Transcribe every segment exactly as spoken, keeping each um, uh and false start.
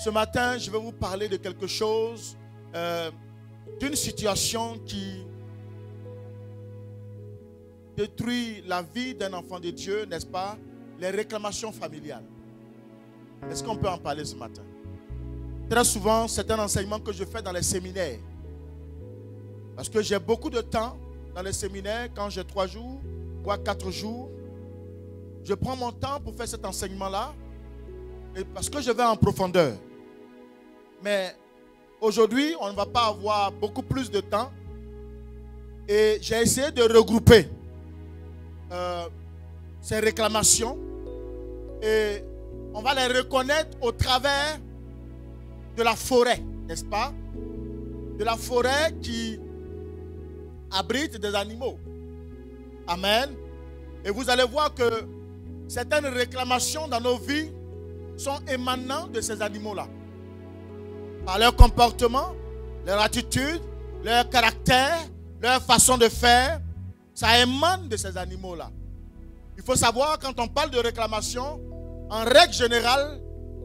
Ce matin, je vais vous parler de quelque chose, euh, d'une situation qui détruit la vie d'un enfant de Dieu, n'est-ce pas? Les réclamations familiales. Est-ce qu'on peut en parler ce matin? Très souvent, c'est un enseignement que je fais dans les séminaires. Parce que j'ai beaucoup de temps dans les séminaires, quand j'ai trois jours ou quatre jours. Je prends mon temps pour faire cet enseignement-là. Et parce que je vais en profondeur. Mais aujourd'hui, on ne va pas avoir beaucoup plus de temps. Et j'ai essayé de regrouper euh, ces réclamations. Et on va les reconnaître au travers de la forêt, n'est-ce pas? De la forêt qui abrite des animaux. Amen. Et vous allez voir que certaines réclamations dans nos vies sont émanant de ces animaux-là. Par leur comportement, leur attitude, leur caractère, leur façon de faire, ça émane de ces animaux-là. Il faut savoir, quand on parle de réclamation, en règle générale,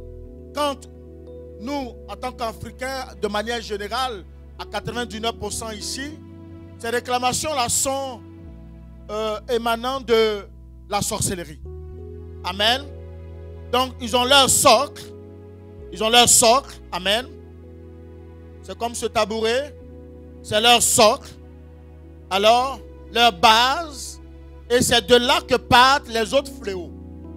quand nous, en tant qu'Africains, de manière générale, à quatre-vingt-dix-neuf pour cent ici, ces réclamations-là sont euh, émanant de la sorcellerie. Amen. Donc, ils ont leur socle. Ils ont leur socle. Amen. C'est comme ce tabouret. C'est leur socle. Alors, leur base. Et c'est de là que partent les autres fléaux.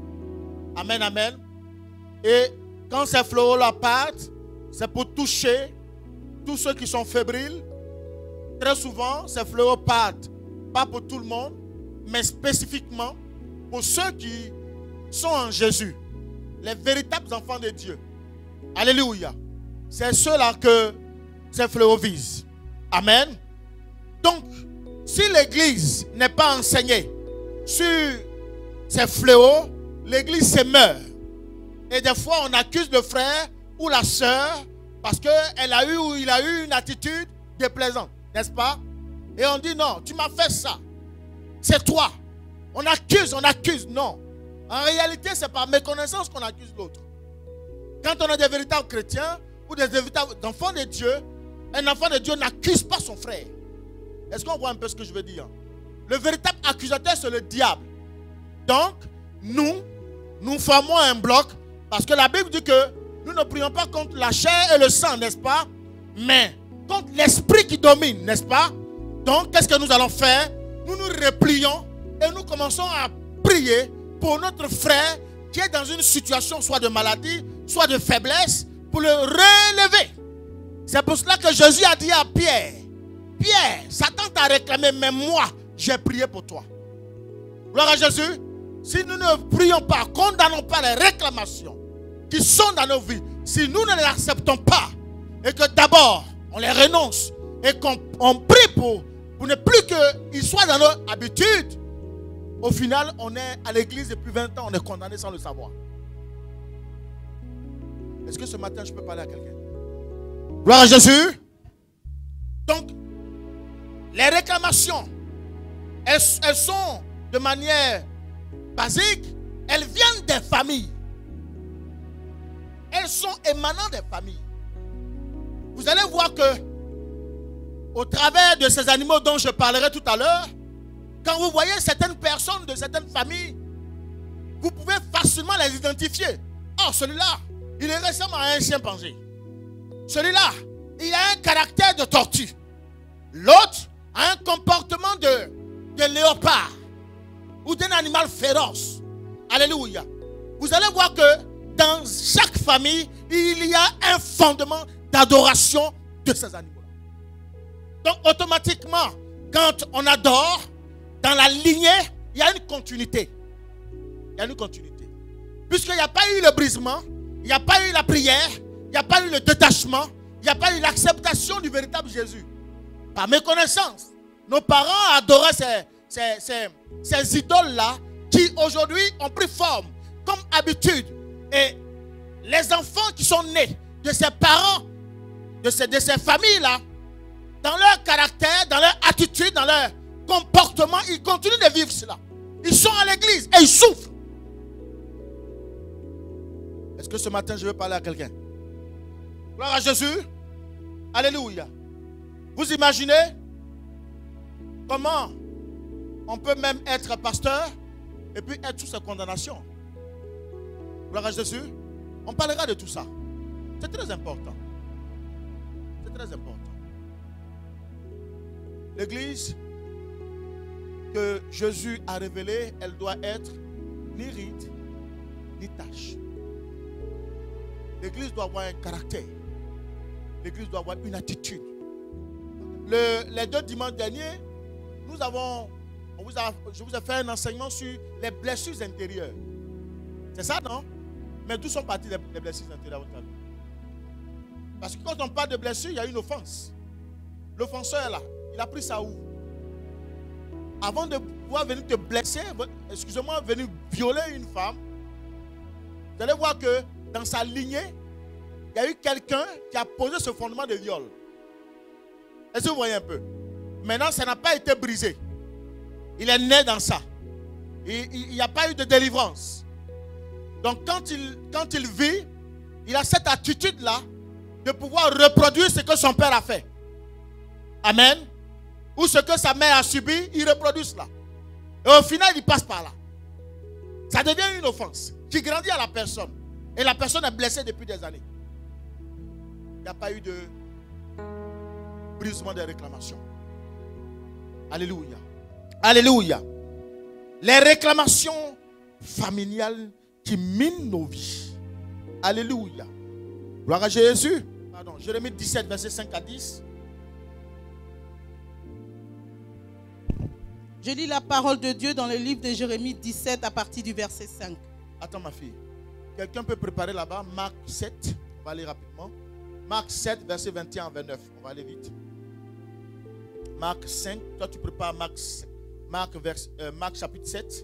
Amen, amen. Et quand ces fléaux-là partent, c'est pour toucher tous ceux qui sont fébriles. Très souvent, ces fléaux partent, pas pour tout le monde, mais spécifiquement pour ceux qui sont en Jésus. Les véritables enfants de Dieu. Alléluia. C'est ceux-là que ces fléaux visent. Amen. Donc, si l'Église n'est pas enseignée sur ces fléaux, l'Église se meurt. Et des fois, on accuse le frère ou la sœur parce qu'elle a eu ou il a eu une attitude déplaisante. N'est-ce pas? Et on dit non, tu m'as fait ça. C'est toi. On accuse, on accuse. Non. En réalité, c'est par méconnaissance qu'on accuse l'autre. Quand on est des véritables chrétiens ou des véritables enfants de Dieu, un enfant de Dieu n'accuse pas son frère. Est-ce qu'on voit un peu ce que je veux dire? Le véritable accusateur, c'est le diable. Donc, nous, nous formons un bloc parce que la Bible dit que nous ne prions pas contre la chair et le sang, n'est-ce pas? Mais contre l'esprit qui domine, n'est-ce pas? Donc, qu'est-ce que nous allons faire? Nous nous replions et nous commençons à prier pour notre frère qui est dans une situation soit de maladie, soit de faiblesse, pour le relever. C'est pour cela que Jésus a dit à Pierre, Pierre, Satan t'a réclamé, mais moi, j'ai prié pour toi. Gloire à Jésus. Si nous ne prions pas, condamnons pas les réclamations qui sont dans nos vies, si nous ne les acceptons pas, et que d'abord, on les renonce, et qu'on on prie pour, pour ne plus qu'ils soient dans nos habitudes, au final, on est à l'église depuis vingt ans, on est condamné sans le savoir. Est-ce que ce matin, je peux parler à quelqu'un? Gloire à Jésus. Donc, les réclamations, elles, elles sont de manière basique, elles viennent des familles. Elles sont émanant des familles. Vous allez voir que, au travers de ces animaux dont je parlerai tout à l'heure, quand vous voyez certaines personnes de certaines familles, vous pouvez facilement les identifier. Oh, celui-là, il ressemble à un chimpanzé. Celui-là, il a un caractère de tortue. L'autre a un comportement de, de léopard ou d'un animal féroce. Alléluia. Vous allez voir que dans chaque famille, il y a un fondement d'adoration de ces animaux. Donc automatiquement, quand on adore, dans la lignée, il y a une continuité. Il y a une continuité. Puisqu'il n'y a pas eu le brisement, il n'y a pas eu la prière, il n'y a pas eu le détachement, il n'y a pas eu l'acceptation du véritable Jésus. Par méconnaissance, nos parents adoraient ces, ces, ces, ces idoles-là qui aujourd'hui ont pris forme comme habitude. Et les enfants qui sont nés de ces parents, de ces, de ces familles-là, dans leur caractère, dans leur attitude, dans leur comportement, ils continuent de vivre cela. Ils sont à l'église et ils souffrent. Est-ce que ce matin je veux parler à quelqu'un? Gloire à Jésus. Alléluia. Vous imaginez comment on peut même être pasteur et puis être sous sa condamnation. Gloire à Jésus. On parlera de tout ça. C'est très important. C'est très important. L'église que Jésus a révélée, elle doit être ni ride, ni tache. L'église doit avoir un caractère. L'église doit avoir une attitude. Le, les deux dimanches derniers, nous avons, on vous a, je vous ai fait un enseignement sur les blessures intérieures. C'est ça, non? Mais d'où sont parties les, les blessures intérieures à votre avis? Parce que quand on parle de blessures, il y a une offense. L'offenseur là, il a pris ça où? Avant de pouvoir venir te blesser, excusez-moi, venir violer une femme, vous allez voir que dans sa lignée, il y a eu quelqu'un qui a posé ce fondement de viol. Est-ce que vous voyez un peu? Maintenant, ça n'a pas été brisé. Il est né dans ça. Il n'y a pas eu de délivrance. Donc, quand il, quand il vit, il a cette attitude-là de pouvoir reproduire ce que son père a fait. Amen. Ou ce que sa mère a subi, il reproduit cela. Et au final, il passe par là. Ça devient une offense qui grandit à la personne. Et la personne est blessée depuis des années. Il n'y a pas eu de brisement des réclamations. Alléluia. Alléluia. Les réclamations familiales qui minent nos vies. Alléluia. Gloire à Jésus. Pardon, Jérémie dix-sept, verset cinq à dix. Je lis la parole de Dieu dans le livre de Jérémie dix-sept à partir du verset cinq. Attends ma fille. Quelqu'un peut préparer là-bas Marc sept. On va aller rapidement. Marc sept, verset vingt et un à vingt-neuf. On va aller vite. Marc cinq. Toi tu prépares Marc, Marc, vers, euh, Marc chapitre sept.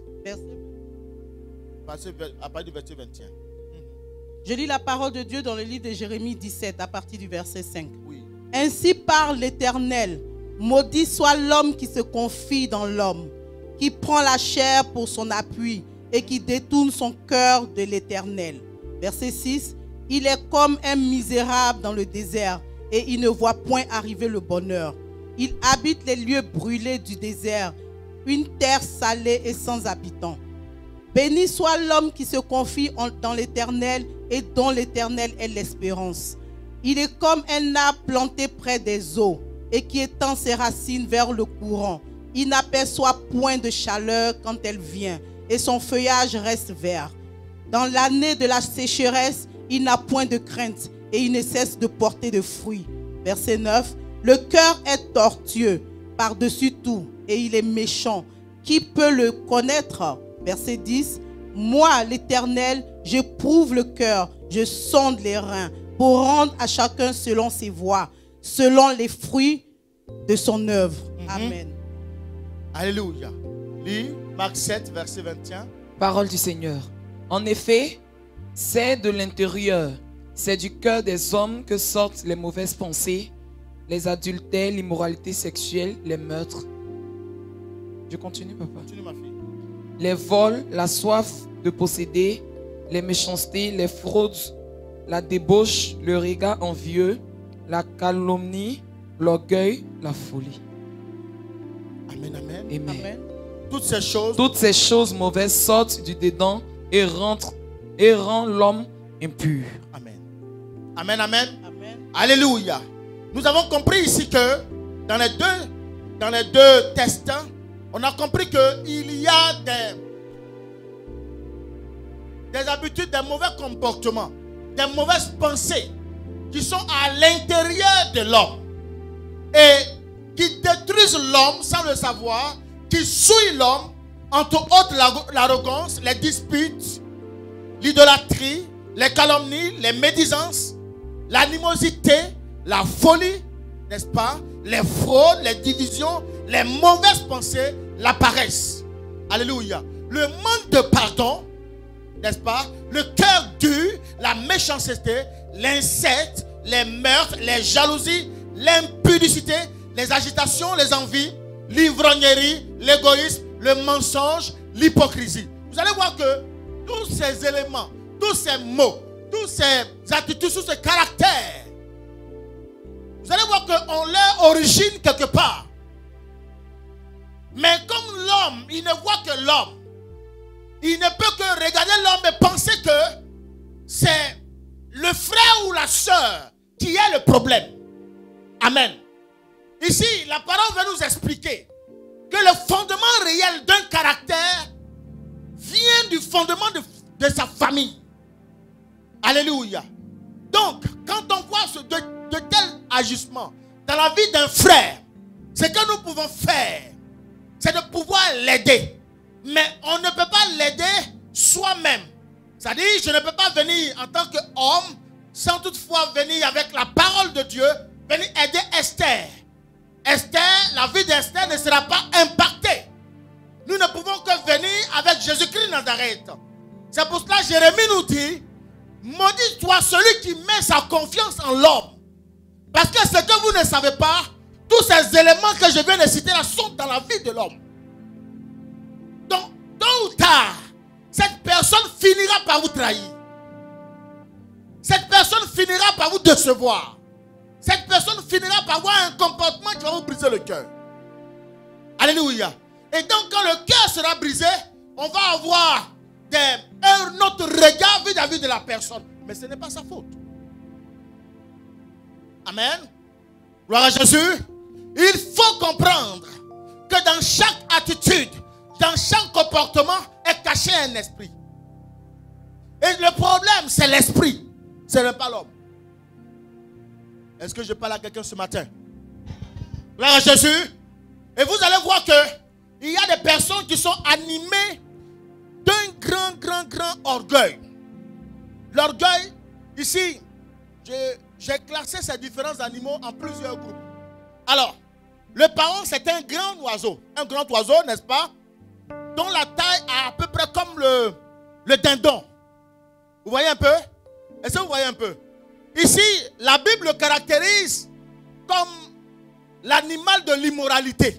Verset. À partir du verset vingt et un. Je lis la parole de Dieu dans le livre de Jérémie dix-sept à partir du verset cinq. Oui. Ainsi parle l'Éternel. Maudit soit l'homme qui se confie dans l'homme, qui prend la chair pour son appui et qui détourne son cœur de l'Éternel. Verset six. Il est comme un misérable dans le désert et il ne voit point arriver le bonheur. Il habite les lieux brûlés du désert, une terre salée et sans habitants. Béni soit l'homme qui se confie en, dans l'Éternel et dont l'Éternel est l'espérance. Il est comme un arbre planté près des eaux et qui étend ses racines vers le courant. Il n'aperçoit point de chaleur quand elle vient et son feuillage reste vert. Dans l'année de la sécheresse, il n'a point de crainte et il ne cesse de porter de fruits. Verset neuf. Le cœur est tortueux par-dessus tout et il est méchant. Qui peut le connaître? Verset dix. Moi, l'Éternel, je prouve le cœur, je sonde les reins pour rendre à chacun selon ses voies, selon les fruits de son œuvre. Mm-hmm. Amen. Alléluia. Lis Marc sept, verset vingt et un. Parole du Seigneur. En effet, c'est de l'intérieur, c'est du cœur des hommes que sortent les mauvaises pensées, les adultères, l'immoralité sexuelle, les meurtres. Je continue, papa. Continue, ma fille. Les vols, la soif de posséder, les méchancetés, les fraudes, la débauche, le regard envieux, la calomnie, l'orgueil, la folie. Amen, amen. Amen. Amen. Toutes ces choses, Toutes ces choses mauvaises sortent du dedans et rentrent et rendent l'homme impur. Amen. Amen, amen. Amen. Alléluia. Nous avons compris ici que dans les deux, dans les deux textes, on a compris qu'il y a des, des habitudes, des mauvais comportements, des mauvaises pensées qui sont à l'intérieur de l'homme et qui détruisent l'homme sans le savoir, qui souillent l'homme, entre autres l'arrogance, les disputes, l'idolâtrie, les calomnies, les médisances, l'animosité, la folie, n'est-ce pas? Les fraudes, les divisions, les mauvaises pensées, la paresse. Alléluia. Le manque de pardon, n'est-ce pas? Le cœur dur, la méchanceté, l'inceste, les meurtres, les jalousies, l'impudicité, les agitations, les envies, l'ivrognerie, l'égoïsme, le mensonge, l'hypocrisie. Vous allez voir que tous ces éléments, tous ces mots, tous ces attitudes, tous ces caractères Vous allez voir qu'on leur origine quelque part. Mais comme l'homme, il ne voit que l'homme, il ne peut que regarder l'homme et penser que c'est le frère ou la sœur qui est le problème. Amen. Ici, la parole va nous expliquer que le fondement réel d'un caractère vient du fondement de, de sa famille. Alléluia. Donc, quand on voit ce, de, de tels agissements dans la vie d'un frère, ce que nous pouvons faire, c'est de pouvoir l'aider. Mais on ne peut pas l'aider soi-même. C'est-à-dire, je ne peux pas venir en tant qu'homme, sans toutefois venir avec la parole de Dieu, venir aider Esther. Esther, la vie d'Esther ne sera pas impactée. Nous ne pouvons que venir avec Jésus-Christ de Nazareth. C'est pour cela que Jérémie nous dit, maudit soit celui qui met sa confiance en l'homme. Parce que ce que vous ne savez pas, tous ces éléments que je viens de citer là sont dans la vie de l'homme. Donc, tôt ou tard, cette personne finira par vous trahir. Cette personne finira par vous décevoir. Cette personne finira par avoir un comportement qui va vous briser le cœur. Alléluia. Et donc, quand le cœur sera brisé, on va avoir des, un autre regard vis-à-vis de la personne. Mais ce n'est pas sa faute. Amen. Gloire à Jésus. Il faut comprendre que dans chaque attitude, dans chaque comportement est caché un esprit. Et le problème, c'est l'esprit. Ce n'est pas l'homme. Est-ce que je parle à quelqu'un ce matin? Gloire à Jésus. Et vous allez voir que il y a des personnes qui sont animées d'un grand, grand, grand orgueil. L'orgueil, ici, j'ai classé ces différents animaux en plusieurs groupes. Alors, le paon, c'est un grand oiseau. Un grand oiseau, n'est-ce pas? Dont la taille est à peu près comme le, le dindon. Vous voyez un peu? Est-ce que vous voyez un peu? Ici, la Bible le caractérise comme l'animal de l'immoralité.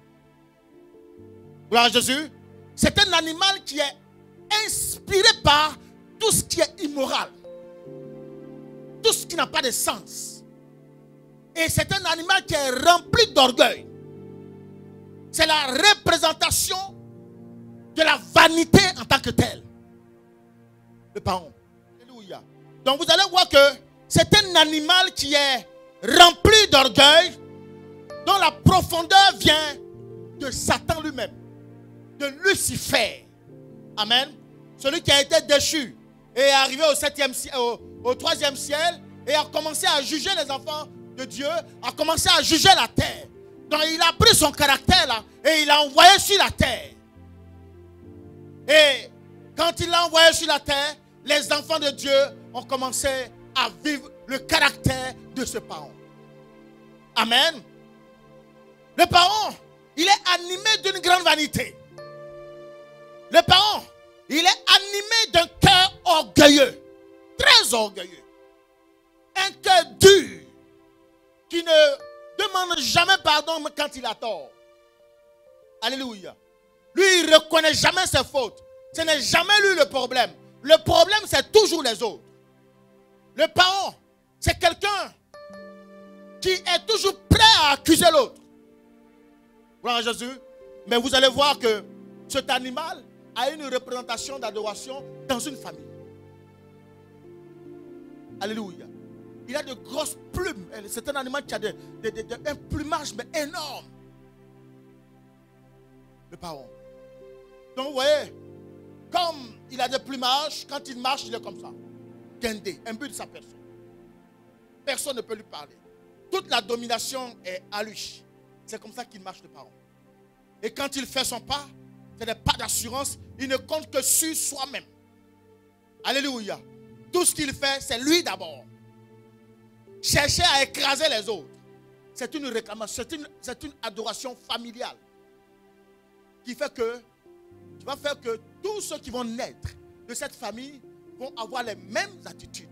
Gloire à Jésus. C'est un animal qui est inspiré par tout ce qui est immoral. Tout ce qui n'a pas de sens. Et c'est un animal qui est rempli d'orgueil. C'est la représentation de la vanité en tant que telle. Le paon. Alléluia. Donc vous allez voir que c'est un animal qui est rempli d'orgueil, dont la profondeur vient de Satan lui-même, de Lucifer. Amen. Celui qui a été déchu et est arrivé au, septième, au, au troisième ciel et a commencé à juger les enfants de Dieu, a commencé à juger la terre. Donc il a pris son caractère là et il l'a envoyé sur la terre. Et quand il l'a envoyé sur la terre, les enfants de Dieu ont commencé à vivre le caractère de ce paon. Amen. Le paon, il est animé d'une grande vanité. Le paon, il est animé d'un cœur orgueilleux, très orgueilleux. Un cœur dur, qui ne demande jamais pardon quand il a tort. Alléluia. Lui, il ne reconnaît jamais ses fautes. Ce n'est jamais lui le problème. Le problème, c'est toujours les autres. Le paon, c'est quelqu'un qui est toujours prêt à accuser l'autre. Gloire à Jésus. Mais vous allez voir que cet animal a une représentation d'adoration dans une famille. Alléluia. Il a de grosses plumes. C'est un animal qui a de, de, de, de, un plumage mais énorme. Le paon. Donc vous voyez, comme il a des plumages, quand il marche, il est comme ça. Guindé, imbu de sa personne. Personne ne peut lui parler. Toute la domination est à lui. C'est comme ça qu'il marche, le paon. Et quand il fait son pas, ce n'est pas d'assurance. Il ne compte que sur soi-même. Alléluia. Tout ce qu'il fait, c'est lui d'abord. Chercher à écraser les autres. C'est une réclamation, c'est une, c'est une adoration familiale. Qui fait que, qui va faire que tous ceux qui vont naître de cette famille vont avoir les mêmes attitudes.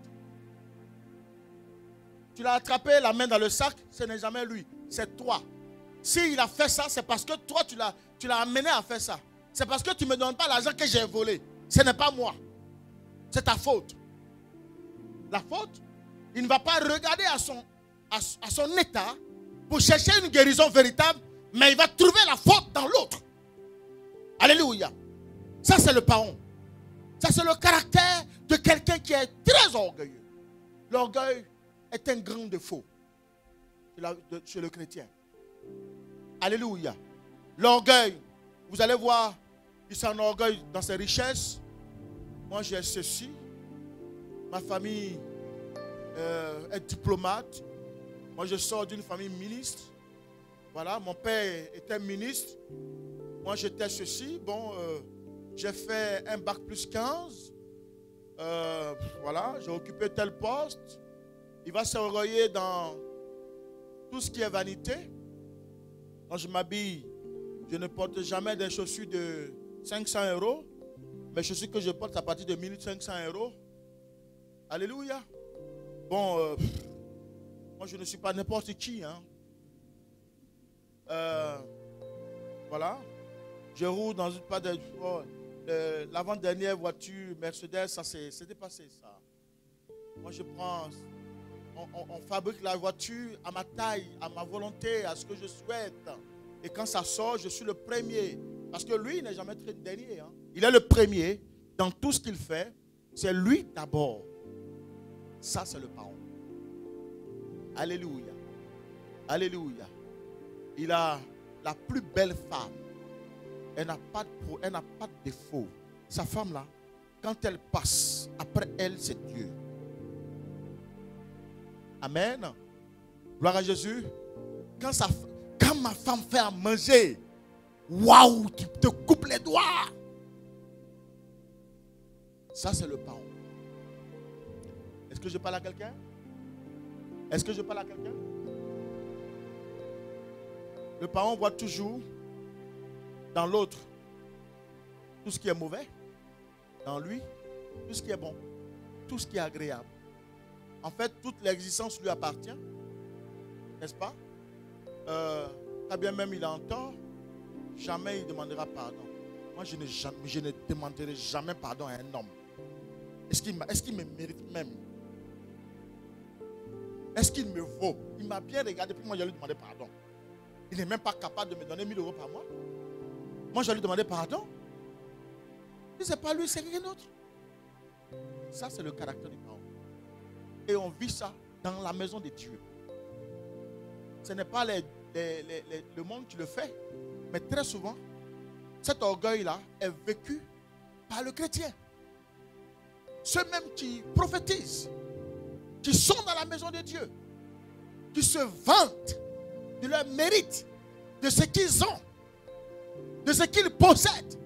Tu l'as attrapé la main dans le sac, ce n'est jamais lui, c'est toi. S'il a fait ça, c'est parce que toi, tu l'as, tu l'as amené à faire ça. C'est parce que tu ne me donnes pas l'argent que j'ai volé. Ce n'est pas moi. C'est ta faute. La faute, il ne va pas regarder à son, à, à son état pour chercher une guérison véritable, mais il va trouver la faute dans l'autre. Alléluia. Ça, c'est le paon. Ça, c'est le caractère de quelqu'un qui est très orgueilleux. L'orgueil est un grand défaut chez le chrétien. Alléluia. L'orgueil, vous allez voir, il s'enorgueille dans ses richesses. Moi, j'ai ceci. Ma famille euh, est diplomate. Moi, je sors d'une famille ministre. Voilà, mon père était ministre. Moi, j'étais ceci. Bon, euh, j'ai fait un bac plus quinze. Euh, voilà, j'ai occupé tel poste. Il va s'orgueiller dans tout ce qui est vanité. Quand je m'habille, je ne porte jamais des chaussures de cinq cents euros. Mes chaussures que je porte à partir de mille cinq cents euros. Alléluia. Bon, euh, moi je ne suis pas n'importe qui. Hein. Euh, voilà. Je roule dans une pas de... Oh, euh, l'avant-dernière voiture Mercedes, ça c'est dépassé ça. Moi je prends... On, on, on fabrique la voiture à ma taille, à ma volonté, à ce que je souhaite. Et quand ça sort, je suis le premier. Parce que lui, il n'est jamais très dernier. Hein. Il est le premier dans tout ce qu'il fait. C'est lui d'abord. Ça, c'est le paon. Alléluia. Alléluia. Il a la plus belle femme. Elle n'a pas de, elle n'a pas de défaut. Sa femme là, quand elle passe, après elle, c'est Dieu. Amen. Gloire à Jésus. Quand, ça, quand ma femme fait à manger, waouh, tu te coupes les doigts. Ça, c'est le paon. Est-ce que je parle à quelqu'un? Est-ce que je parle à quelqu'un? Le paon voit toujours dans l'autre tout ce qui est mauvais, dans lui tout ce qui est bon, tout ce qui est agréable. En fait, toute l'existence lui appartient, n'est-ce pas? Euh, quand bien même il a un tort, jamais il demandera pardon. Moi, je ne, jamais, je ne demanderai jamais pardon à un homme. Est-ce qu'il est-ce qu'il me mérite même? Est-ce qu'il me vaut? Il m'a bien regardé, puis moi, je lui ai demandé pardon. Il n'est même pas capable de me donner mille euros par mois. Moi, je lui ai demandé pardon. Si ce n'est pas lui, c'est quelqu'un d'autre. Ça, c'est le caractère du paon. Et on vit ça dans la maison de Dieu. Ce n'est pas les, les, les, les, le monde qui le fait, mais très souvent, cet orgueil-là est vécu par le chrétien. Ceux-mêmes qui prophétisent, qui sont dans la maison de Dieu, qui se vantent de leur mérite, de ce qu'ils ont, de ce qu'ils possèdent.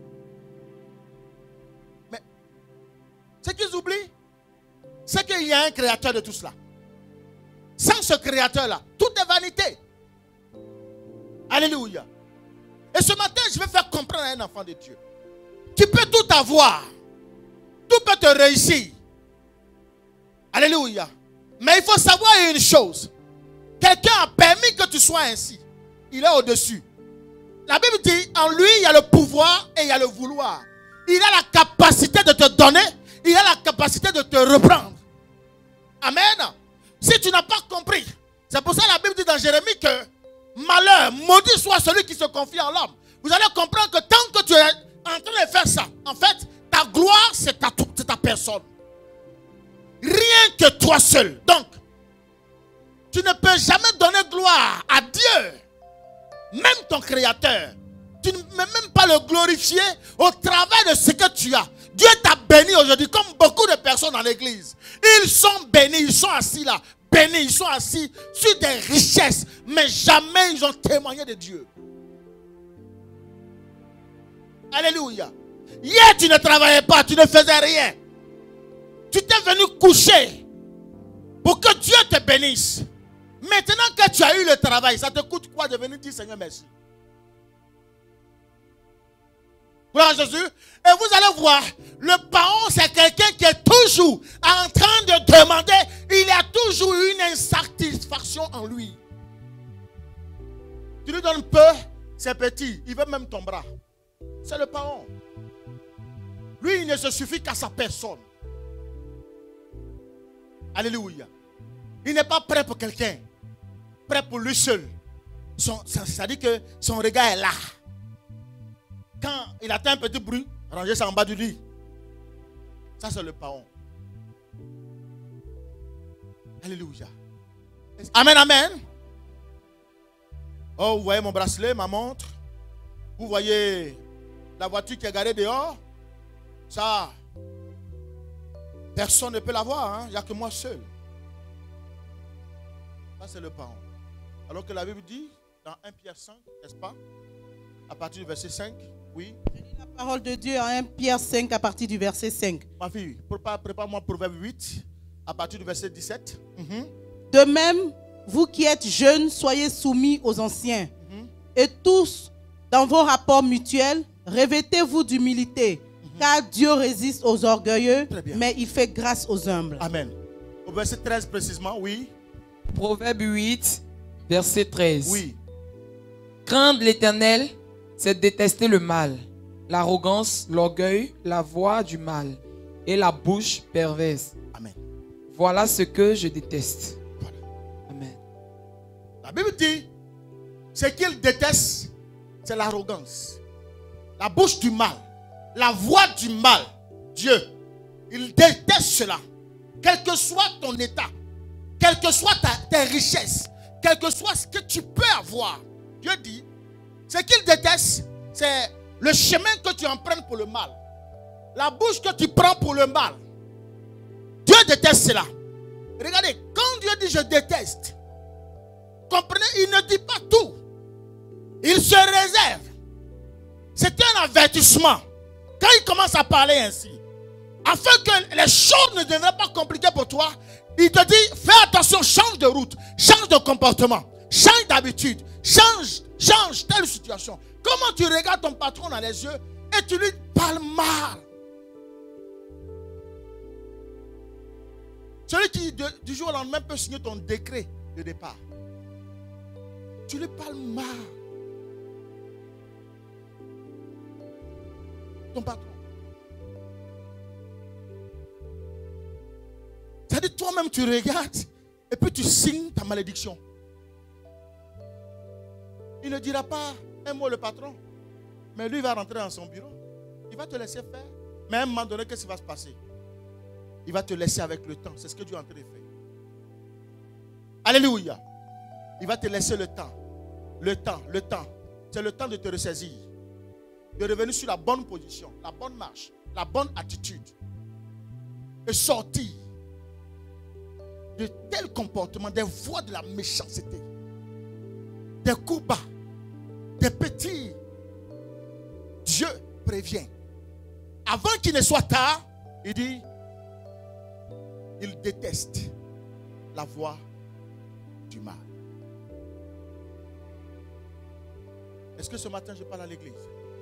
Mais ce qu'ils oublient, c'est qu'il y a un créateur de tout cela. Sans ce créateur-là, tout est vanité. Alléluia. Et ce matin, je vais faire comprendre à un enfant de Dieu. Tu peux tout avoir. Tout peut te réussir. Alléluia. Mais il faut savoir une chose. Quelqu'un a permis que tu sois ainsi. Il est au-dessus. La Bible dit, en lui, il y a le pouvoir et il y a le vouloir. Il a la capacité de te donner. Il a la capacité de te reprendre. Amen. Si tu n'as pas compris, c'est pour ça que la Bible dit dans Jérémie que malheur, maudit soit celui qui se confie en l'homme. Vous allez comprendre que tant que tu es en train de faire ça, en fait, ta gloire, c'est ta, ta personne. Rien que toi seul. Donc, tu ne peux jamais donner gloire à Dieu, même ton Créateur. Tu ne peux même pas le glorifier au travers de ce que tu as. Dieu t'a béni aujourd'hui, comme beaucoup de personnes dans l'église. Ils sont bénis, ils sont assis là, bénis, ils sont assis sur des richesses, mais jamais ils ont témoigné de Dieu. Alléluia. Hier, tu ne travaillais pas, tu ne faisais rien. Tu t'es venu coucher pour que Dieu te bénisse. Maintenant que tu as eu le travail, ça te coûte quoi de venir dire Seigneur merci? Gloire à Jésus. Et vous allez voir, le paon, c'est quelqu'un qui est toujours en train de demander. Il y a toujours une insatisfaction en lui. Tu lui donnes peu, c'est petit. Il veut même ton bras. C'est le paon. Lui, il ne se suffit qu'à sa personne. Alléluia. Il n'est pas prêt pour quelqu'un. prêt pour lui seul. Son, ça, ça dit que son regard est là. Quand il attend un petit bruit, ranger ça en bas du lit. Ça, c'est le parent. Alléluia. Amen, amen. Oh, vous voyez mon bracelet, ma montre. Vous voyez la voiture qui est garée dehors. Ça, personne ne peut l'avoir. Hein? Il n'y a que moi seul. Ça, c'est le parent. Alors que la Bible dit, dans un Pierre cinq, n'est-ce pas? À partir du verset cinq, oui. Je lis la parole de Dieu en un Pierre cinq à partir du verset cinq. Ma fille, prépare-moi Proverbe huit, à partir du verset dix-sept. Mm-hmm. De même, vous qui êtes jeunes, soyez soumis aux anciens. Mm-hmm. Et tous, dans vos rapports mutuels, revêtez-vous d'humilité. Mm-hmm. Car Dieu résiste aux orgueilleux, mais il fait grâce aux humbles. Amen. Au verset treize précisément, oui. Proverbe huit, verset treize. Oui. Craindre l'Éternel, c'est détester le mal, l'arrogance, l'orgueil, la voix du mal et la bouche perverse. Amen. Voilà ce que je déteste. Voilà. Amen. La Bible dit, ce qu'il déteste, c'est l'arrogance, la bouche du mal, la voix du mal. Dieu, il déteste cela. Quel que soit ton état, quelle que soit ta, tes richesses, quel que soit ce que tu peux avoir, Dieu dit, ce qu'il déteste, c'est le chemin que tu empruntes pour le mal. La bouche que tu prends pour le mal. Dieu déteste cela. Regardez, quand Dieu dit je déteste, comprenez, il ne dit pas tout. Il se réserve. C'est un avertissement. Quand il commence à parler ainsi, afin que les choses ne deviennent pas compliquées pour toi, il te dit, fais attention, change de route, change de comportement, change d'habitude, change, change telle situation. Comment tu regardes ton patron dans les yeux et tu lui parles mal? Celui qui de, du jour au lendemain peut signer ton décret de départ. Tu lui parles mal. Ton patron. C'est-à-dire toi-même tu regardes et puis tu signes ta malédiction. Il ne dira pas un mot le patron, mais lui va rentrer dans son bureau. Il va te laisser faire. Mais à un moment donné, qu'est-ce qui va se passer? Il va te laisser avec le temps. C'est ce que Dieu est en train de faire. Alléluia. Il va te laisser le temps. Le temps, le temps. C'est le temps de te ressaisir. De revenir sur la bonne position, la bonne marche, la bonne attitude. Et sortir de tels comportements, des voies de la méchanceté, des coups bas, des petits. Dieu prévient. Avant qu'il ne soit tard, il dit, il déteste la voie du mal. Est-ce que ce matin je parle à l'église?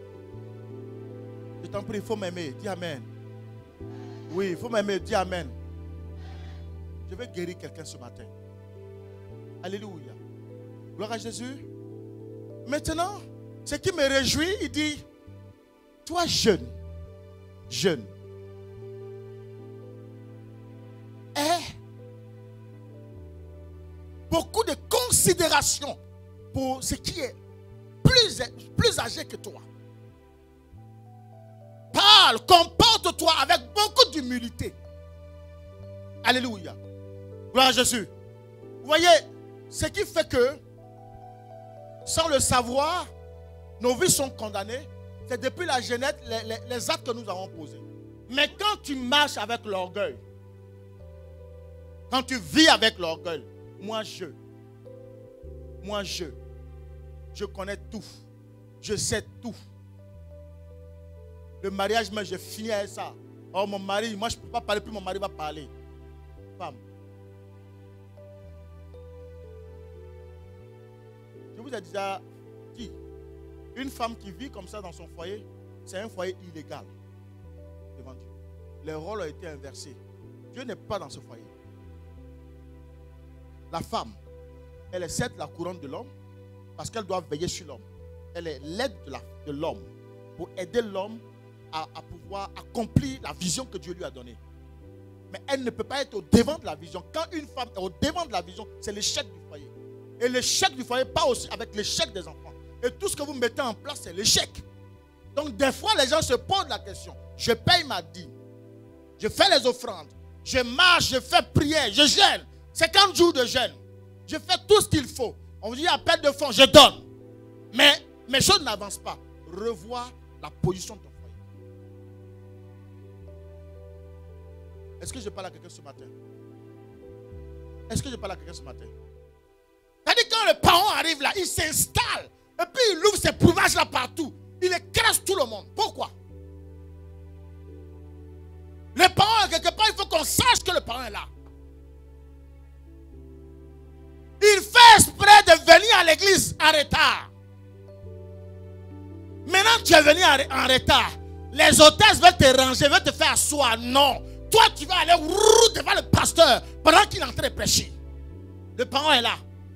Je t'en prie, il faut m'aimer. Dis amen. Oui, il faut m'aimer. Dis amen. Je vais guérir quelqu'un ce matin. Alléluia. Gloire à Jésus. Maintenant, ce qui me réjouit, il dit, toi jeune, jeune, aie beaucoup de considération pour ce qui est plus, plus âgé que toi. Parle, comporte-toi avec beaucoup d'humilité. Alléluia. Gloire à Jésus. Vous voyez, ce qui fait que, sans le savoir, nos vies sont condamnées. C'est depuis la jeunesse, les, les, les actes que nous avons posés. Mais quand tu marches avec l'orgueil, quand tu vis avec l'orgueil, moi je, moi je, je connais tout. Je sais tout. Le mariage, mais je finis avec ça. Oh, mon mari, moi je ne peux pas parler, puis mon mari va parler. Femme. Je vous ai déjà dit, une femme qui vit comme ça dans son foyer, c'est un foyer illégal devant Dieu. Les rôles ont été inversés. Dieu n'est pas dans ce foyer. La femme, elle est certes la couronne de l'homme, parce qu'elle doit veiller sur l'homme. Elle est l'aide de l'homme pour aider l'homme à, à pouvoir accomplir la vision que Dieu lui a donnée. Mais elle ne peut pas être au devant de la vision. Quand une femme est au devant de la vision, c'est l'échec du foyer. Et l'échec du foyer part aussi avec l'échec des enfants. Et tout ce que vous mettez en place, c'est l'échec. Donc des fois, les gens se posent la question. Je paye ma dîme. Je fais les offrandes. Je marche, je fais prière, je jeûne. cinquante jours de jeûne. Je fais tout ce qu'il faut. On vous dit appel de fonds, je donne. Mais mes choses n'avancent pas. Revois la position de ton foyer. Est-ce que je parle à quelqu'un ce matin? Est-ce que je parle à quelqu'un ce matin? C'est-à-dire quand le parent arrive là, il s'installe. Et puis il ouvre ses prouvages là partout. Il écrase tout le monde. Pourquoi? Le parent, quelque part, il faut qu'on sache que le parent est là. Il fait exprès de venir à l'église en retard. Maintenant, tu es venu en retard. Les hôtesses veulent te ranger, veulent te faire asseoir. Non. Toi, tu vas aller devant le pasteur pendant qu'il est en train de prêcher. Le parent est là.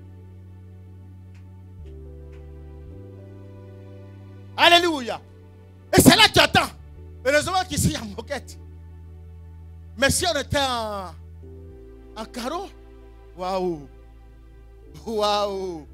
Alléluia. Et c'est là que tu attends. Heureusement qu'ici, il y a une moquette. Mais si on était en, en carreau, waouh. Waouh.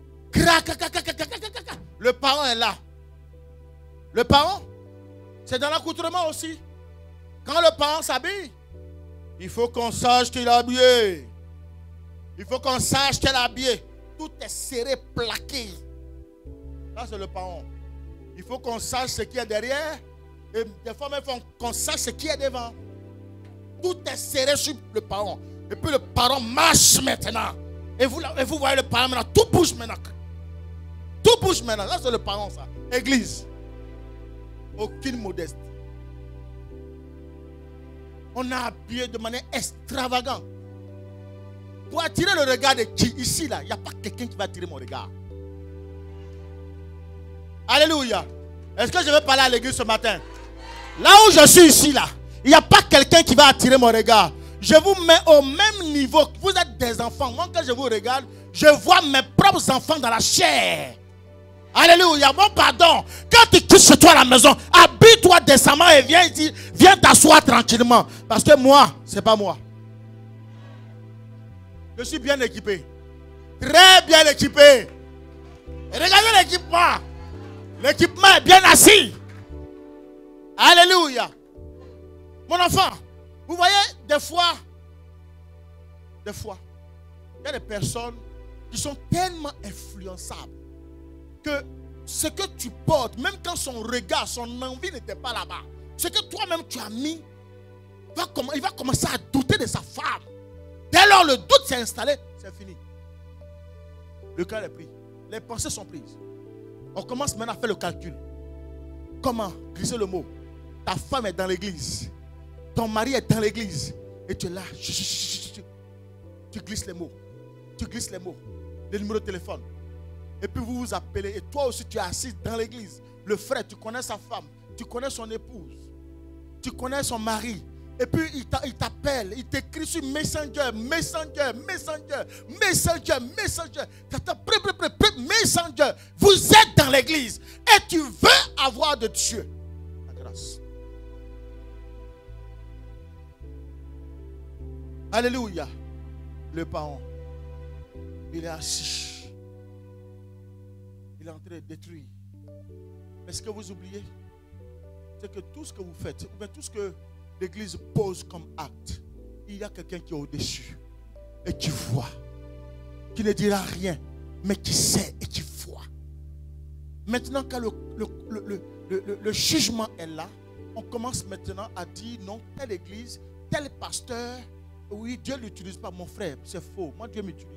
Le parent est là. Le parent, c'est dans l'accoutrement aussi. Quand le parent s'habille, il faut qu'on sache qu'il est habillé. Il faut qu'on sache qu'il est habillé. Tout est serré, plaqué. Ça, c'est le parent. Il faut qu'on sache ce qui est derrière. Et des fois, même, il faut qu'on sache ce qui est devant. Tout est serré sur le parent. Et puis le parent marche maintenant. Et vous, et vous voyez le parent maintenant. Tout bouge maintenant. Tout bouge maintenant. Là, c'est le parent, ça. Église. Aucune modestie. On a habillé de manière extravagante. Pour attirer le regard de qui? Ici, là, il n'y a pas quelqu'un qui va attirer mon regard. Alléluia. Est-ce que je vais parler à l'église ce matin? Là où je suis ici, là, il n'y a pas quelqu'un qui va attirer mon regard. Je vous mets au même niveau. Vous êtes des enfants. Moi, quand je vous regarde, je vois mes propres enfants dans la chair. Alléluia. Bon, pardon. Quand tu quittes chez toi à la maison, habille-toi décemment et viens ici. Viens t'asseoir tranquillement. Parce que moi, ce n'est pas moi. Je suis bien équipé. Très bien équipé. Et regardez l'équipement. L'équipement est bien assis. Alléluia. Mon enfant, vous voyez, des fois, des fois, il y a des personnes qui sont tellement influençables que ce que tu portes, même quand son regard, son envie n'était pas là-bas, ce que toi-même tu as mis, va, il va commencer à douter de sa femme. Dès lors le doute s'est installé, c'est fini. Le cœur est pris. Les pensées sont prises. On commence maintenant à faire le calcul. Comment glisser le mot? Ta femme est dans l'église. Ton mari est dans l'église. Et tu es là. Tu glisses les mots. Tu glisses les mots. Le numéro de téléphone. Et puis vous vous appelez. Et toi aussi tu es assis dans l'église. Le frère, tu connais sa femme. Tu connais son épouse. Tu connais son mari. Et puis il t'appelle. Il t'écrit sur Messenger. Messenger. Messenger. Messenger. Messenger. Messenger. Vous êtes dans l'église. Et tu veux avoir de Dieu la grâce. Alléluia. Le parent, il est assis. Il est en train de détruire. Mais ce que vous oubliez, c'est que tout ce que vous faites, ou bien tout ce que l'église pose comme acte, il y a quelqu'un qui est au-dessus et qui voit, qui ne dira rien, mais qui sait et qui voit. Maintenant, quand le, le, le, le, le, le jugement est là, on commence maintenant à dire non, telle église, tel pasteur, oui, Dieu ne l'utilise pas. Mon frère, c'est faux. Moi, Dieu m'utilise.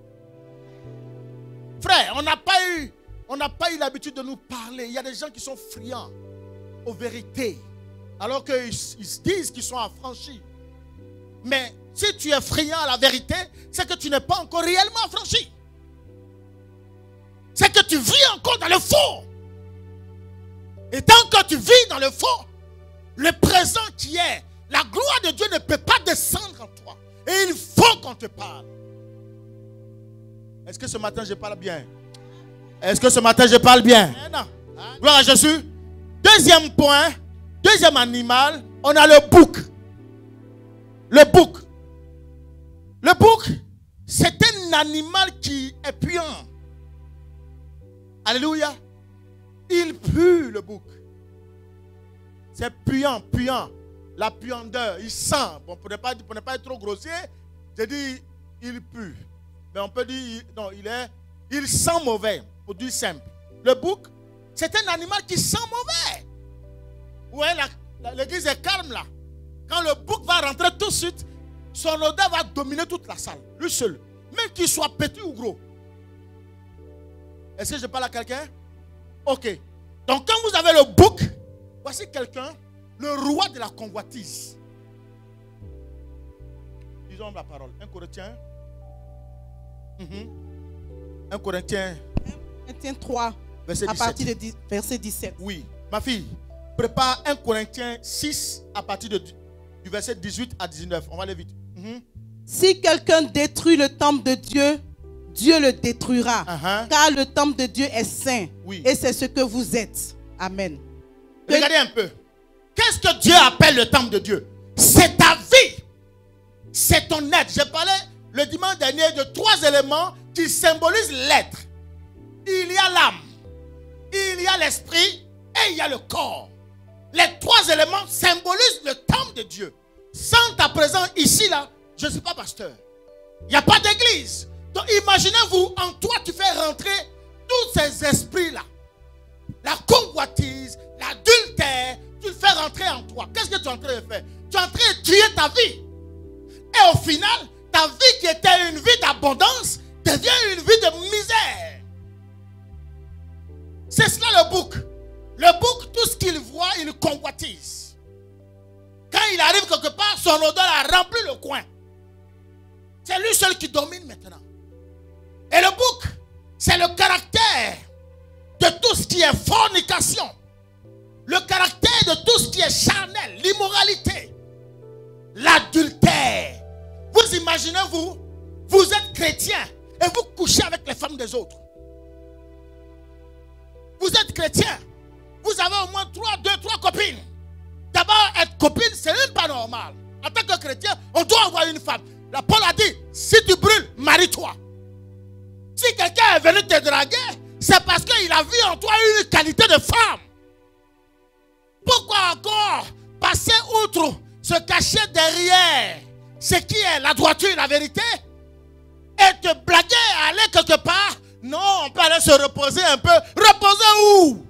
Frère, on n'a pas eu, on n'a pas eu l'habitude de nous parler. Il y a des gens qui sont friands aux vérités, alors qu'ils ils disent qu'ils sont affranchis. Mais si tu es friand à la vérité, c'est que tu n'es pas encore réellement affranchi. C'est que tu vis encore dans le faux. Et tant que tu vis dans le faux, le présent qui est, la gloire de Dieu ne peut pas descendre en toi. Et il faut qu'on te parle. Est-ce que ce matin je parle bien? Est-ce que ce matin je parle bien? Non. Gloire à Jésus. Deuxième point, deuxième animal, on a le bouc. Le bouc. Le bouc, c'est un un animal qui est puant. Alléluia. Il pue le bouc. C'est puant, puant. La puandeur, il sent. Bon, pour ne pas, pour ne pas être trop grossier, je dis il pue. Mais on peut dire, non, il est, il sent mauvais, pour dire simple. Le bouc, c'est un animal qui sent mauvais. Ouais, l'église est calme là. Quand le bouc va rentrer tout de suite, son odeur va dominer toute la salle. Lui seul. Même qu'il soit petit ou gros. Est-ce que je parle à quelqu'un? Ok. Donc quand vous avez le bouc, voici quelqu'un, le roi de la convoitise. Disons la parole. un Corinthiens. Mm-hmm. un Corinthiens. un Corinthiens trois. Verset à dix-sept. partir de dix, verset dix-sept. Oui. Ma fille, prépare un Corinthiens six à partir de, du verset dix-huit à dix-neuf. On va aller vite. Mm-hmm. Si quelqu'un détruit le temple de Dieu, Dieu le détruira. Uh-huh. Car le temple de Dieu est saint. Oui. Et c'est ce que vous êtes. Amen. Regardez un peu. Qu'est-ce que Dieu appelle le temple de Dieu? C'est ta vie. C'est ton être. J'ai parlé le dimanche dernier de trois éléments qui symbolisent l'être. Il y a l'âme, il y a l'esprit et il y a le corps. Les trois éléments symbolisent le temple de Dieu. Sans ta présence ici, là, je ne suis pas pasteur. Il n'y a pas d'église. Donc imaginez-vous, en toi, tu fais rentrer tous ces esprits-là. La convoitise, l'adultère, tu le fais rentrer en toi. Qu'est-ce que tu es en train de faire? Tu es en train de tuer ta vie. Et au final, ta vie qui était une vie d'abondance devient une vie de misère. C'est cela le bouc. Le bouc, tout ce qu'il voit, il convoitise. Quand il arrive quelque part, son odeur a rempli le coin. C'est lui seul qui domine maintenant. Et le bouc, c'est le caractère de tout ce qui est fornication. Le caractère de tout ce qui est charnel, l'immoralité, l'adultère. Vous imaginez, vous, vous êtes chrétien et vous couchez avec les femmes des autres. Vous êtes chrétien, vous avez au moins trois, deux, trois copines. D'abord, être copine, c'est même pas normal. En tant que chrétien, on doit avoir une femme. La Paul a dit, si tu brûles, marie-toi. Si quelqu'un est venu te draguer, c'est parce qu'il a vu en toi une qualité de femme. Pourquoi encore passer outre, se cacher derrière ce qui est la droiture, la vérité, et te blaguer, aller quelque part? Non, on peut aller se reposer un peu. Reposer où?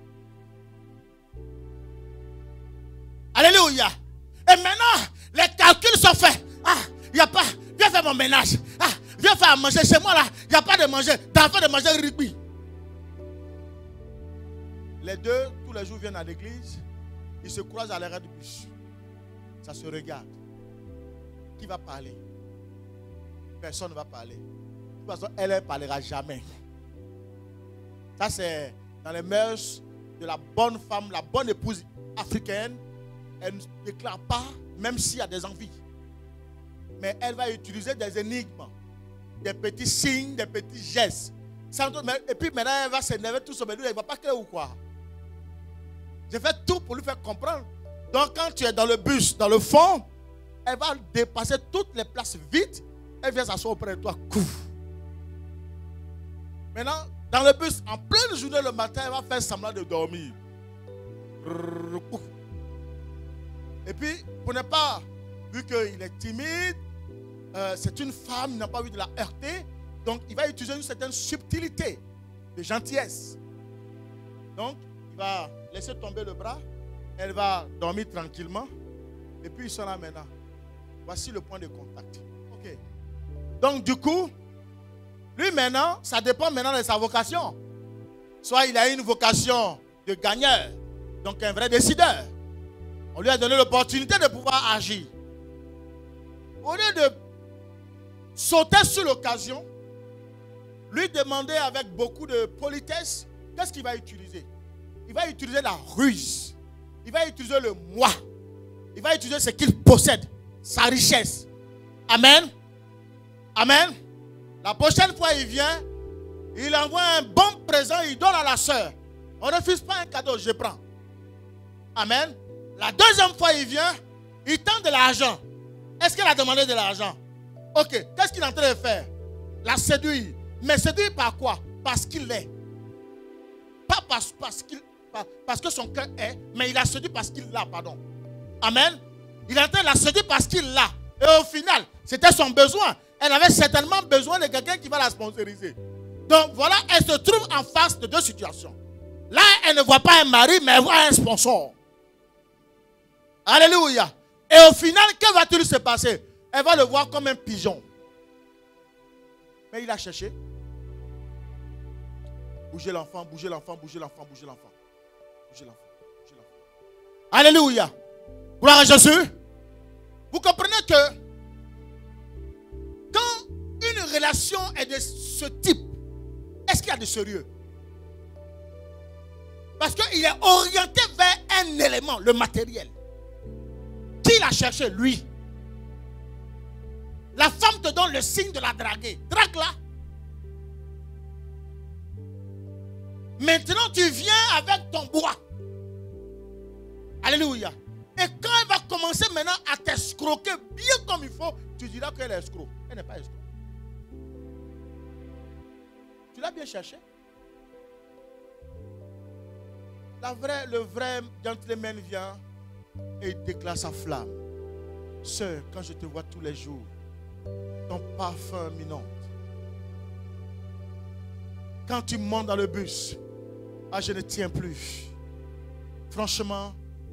Alléluia. Et maintenant, les calculs sont faits. Ah, il n'y a pas, viens faire mon ménage. Ah, viens faire à manger chez moi là. Il n'y a pas de manger, d'enfant de manger rugby. Les deux, tous les jours, viennent à l'église. Ils se croisent à l'arrêt du bus. Ça se regarde. Qui va parler? Personne ne va parler. De toute façon, elle ne parlera jamais. Ça, c'est dans les mœurs de la bonne femme, la bonne épouse africaine. Elle ne déclare pas, même s'il y a des envies. Mais elle va utiliser des énigmes, des petits signes, des petits gestes. Et puis maintenant, elle va s'énerver tout seul. Elle ne va pas clair ou quoi? J'ai fait tout pour lui faire comprendre. Donc, quand tu es dans le bus, dans le fond, elle va dépasser toutes les places vides. Elle vient s'asseoir auprès de toi. Maintenant, dans le bus, en pleine journée le matin, elle va faire semblant de dormir. Et puis, pour ne pas, vu qu'il est timide, euh, c'est une femme, il n'a pas envie de la heurter. Donc, il va utiliser une certaine subtilité de gentillesse. Donc, il va laisser tomber le bras. Elle va dormir tranquillement. Et puis, ils sont là maintenant. Voici le point de contact. Ok. Donc, du coup, lui maintenant, ça dépend maintenant de sa vocation. Soit il a une vocation de gagneur, donc un vrai décideur. On lui a donné l'opportunité de pouvoir agir. Au lieu de sauter sur l'occasion, lui demander avec beaucoup de politesse, qu'est-ce qu'il va utiliser? Il va utiliser la ruse. Il va utiliser le moi. Il va utiliser ce qu'il possède, sa richesse. Amen. Amen. La prochaine fois, il vient, il envoie un bon présent, il donne à la sœur. On ne refuse pas un cadeau, je prends. Amen. La deuxième fois, il vient, il tente de l'argent. Est-ce qu'elle a demandé de l'argent? Ok, qu'est-ce qu'il est en train de faire? l'a séduit. Mais séduit par quoi? Parce qu'il est. Pas parce, parce, qu'il, parce que son cœur est, mais il a séduit parce qu'il l'a, pardon. Amen. Il a la séduit parce qu'il l'a. Et au final, c'était son besoin. Elle avait certainement besoin de quelqu'un qui va la sponsoriser. Donc voilà, elle se trouve en face de deux situations. Là, elle ne voit pas un mari, mais elle voit un sponsor. Alléluia. Et au final, que va-t-il se passer? Elle va le voir comme un pigeon. Mais il a cherché. Bougez l'enfant, bougez l'enfant, bougez l'enfant, bougez l'enfant. Bougez l'enfant, bougez l'enfant. Alléluia. Gloire à Jésus. Vous comprenez que quand une relation est de ce type, est-ce qu'il y a de sérieux? Parce qu'il est orienté vers un élément, le matériel. Qui l'a cherché? Lui. La femme te donne le signe de la draguer. Drague-la. Maintenant, tu viens avec ton bois. Alléluia. Et quand elle va commencer maintenant à t'escroquer bien comme il faut, tu diras qu'elle est escroc. Elle n'est pas escroc. Tu l'as bien cherché. La vraie, le vrai gentleman vient et déclare sa flamme. Sœur, quand je te vois tous les jours, ton parfum minante. Quand tu montes dans le bus, ah, je ne tiens plus. Franchement,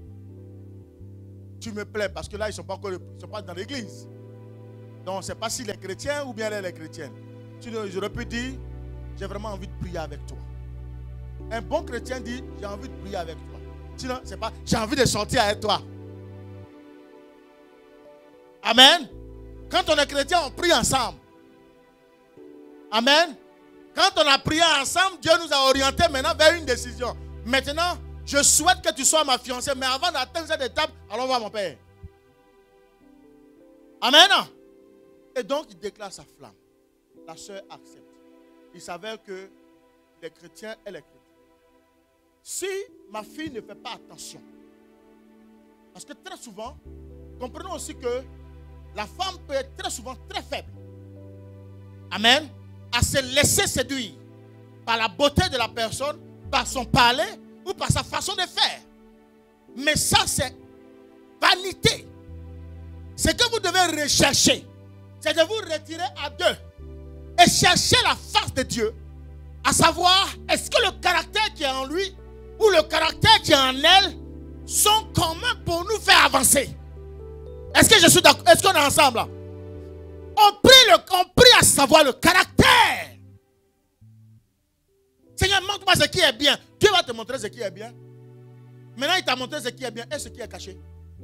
tu me plais parce que là, ils ne sont pas encore ils sont pas dans l'église. Donc, on ne sait pas s'il est chrétien ou bien elle est chrétienne. J'aurais pu dire, j'ai vraiment envie de prier avec toi. Un bon chrétien dit, j'ai envie de prier avec toi. Sinon, c'est pas, j'ai envie de sortir avec toi. Amen. Quand on est chrétien, on prie ensemble. Amen. Quand on a prié ensemble, Dieu nous a orientés maintenant vers une décision. Maintenant, je souhaite que tu sois ma fiancée, mais avant d'atteindre cette étape, allons voir mon père. Amen. Et donc, il déclare sa flamme. La sœur accepte. Il s'avère que les chrétiens, elle est chrétienne. Si ma fille ne fait pas attention, parce que très souvent, comprenons aussi que la femme peut être très souvent très faible. Amen. À se laisser séduire par la beauté de la personne, par son parler ou par sa façon de faire. Mais ça, c'est vanité. Ce que vous devez rechercher, c'est de vous retirer à deux et chercher la face de Dieu. À savoir, est-ce que le caractère qui est en lui ou le caractère qui est en elle sont communs pour nous faire avancer? Est-ce que je suis d'accord? Est-ce qu'on est ensemble là? On prie, le, on prie à savoir le caractère. Seigneur, montre-moi ce qui est bien. Dieu va te montrer ce qui est bien. Maintenant, il t'a montré ce qui est bien et ce qui est caché.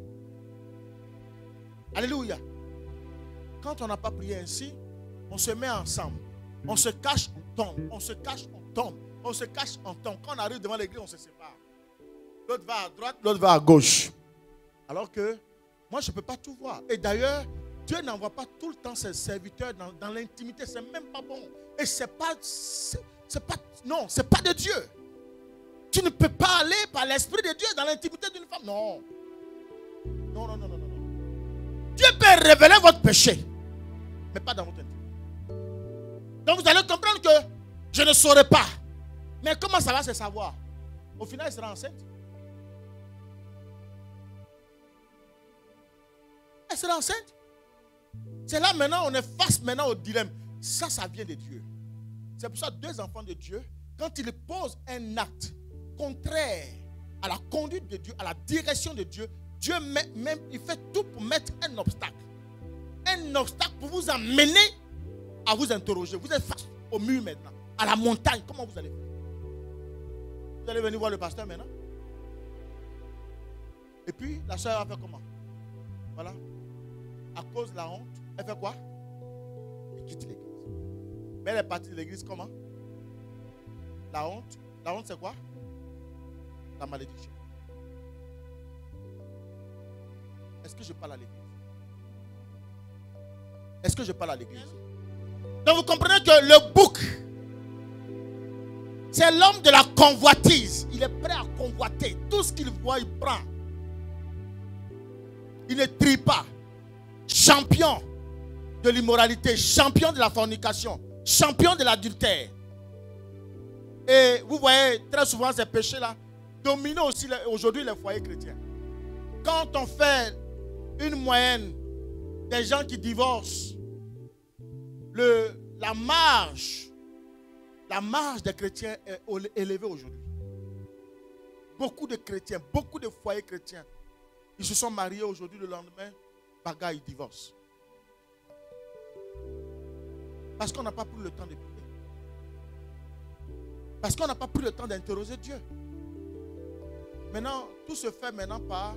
Alléluia. Quand on n'a pas prié ainsi, on se met ensemble. On se cache, on tombe. On se cache, on tombe. On se cache, on tombe. Quand on arrive devant l'église, on se sépare. L'autre va à droite, l'autre va à gauche. Alors que moi, je ne peux pas tout voir. Et d'ailleurs, Dieu n'envoie pas tout le temps ses serviteurs dans, dans l'intimité. Ce n'est même pas bon. Et c'est pas, c'est, c'est pas, non, c'est pas de Dieu. Tu ne peux pas aller par l'Esprit de Dieu dans l'intimité d'une femme. Non. Non, non, non, non, non. Dieu peut révéler votre péché, mais pas dans votre intimité. Donc vous allez comprendre que je ne saurais pas. Mais comment ça va se savoir? Au final, elle sera enceinte. Elle sera enceinte. C'est là maintenant, on est face maintenant au dilemme. Ça, ça vient de Dieu. C'est pour ça que deux enfants de Dieu, quand ils posent un acte contraire à la conduite de Dieu, à la direction de Dieu, Dieu met, même, il fait tout pour mettre un obstacle. Un obstacle pour vous amener à vous interroger. Vous êtes face au mur maintenant, à la montagne. Comment vous allez faire? Vous allez venir voir le pasteur maintenant. Et puis, la soeur va faire comment? Voilà. À cause de la honte, elle fait quoi? Elle quitte l'église. Mais elle est partie de l'église comment? La honte. La honte, c'est quoi? La malédiction. Est-ce que je parle à l'église? Est-ce que je parle à l'église? Donc vous comprenez que le bouc, c'est l'homme de la convoitise. Il est prêt à convoiter. Tout ce qu'il voit, il prend. Il ne trie pas. Champion de l'immoralité, champion de la fornication, champions de l'adultère. Et vous voyez très souvent ces péchés-là dominent aussi aujourd'hui les foyers chrétiens. Quand on fait une moyenne des gens qui divorcent, le, la marge, la marge des chrétiens est élevée aujourd'hui. Beaucoup de chrétiens, beaucoup de foyers chrétiens, ils se sont mariés aujourd'hui, le lendemain, bagarre, ils divorcent. Parce qu'on n'a pas pris le temps de prier. Parce qu'on n'a pas pris le temps d'interroger Dieu. Maintenant, tout se fait maintenant par,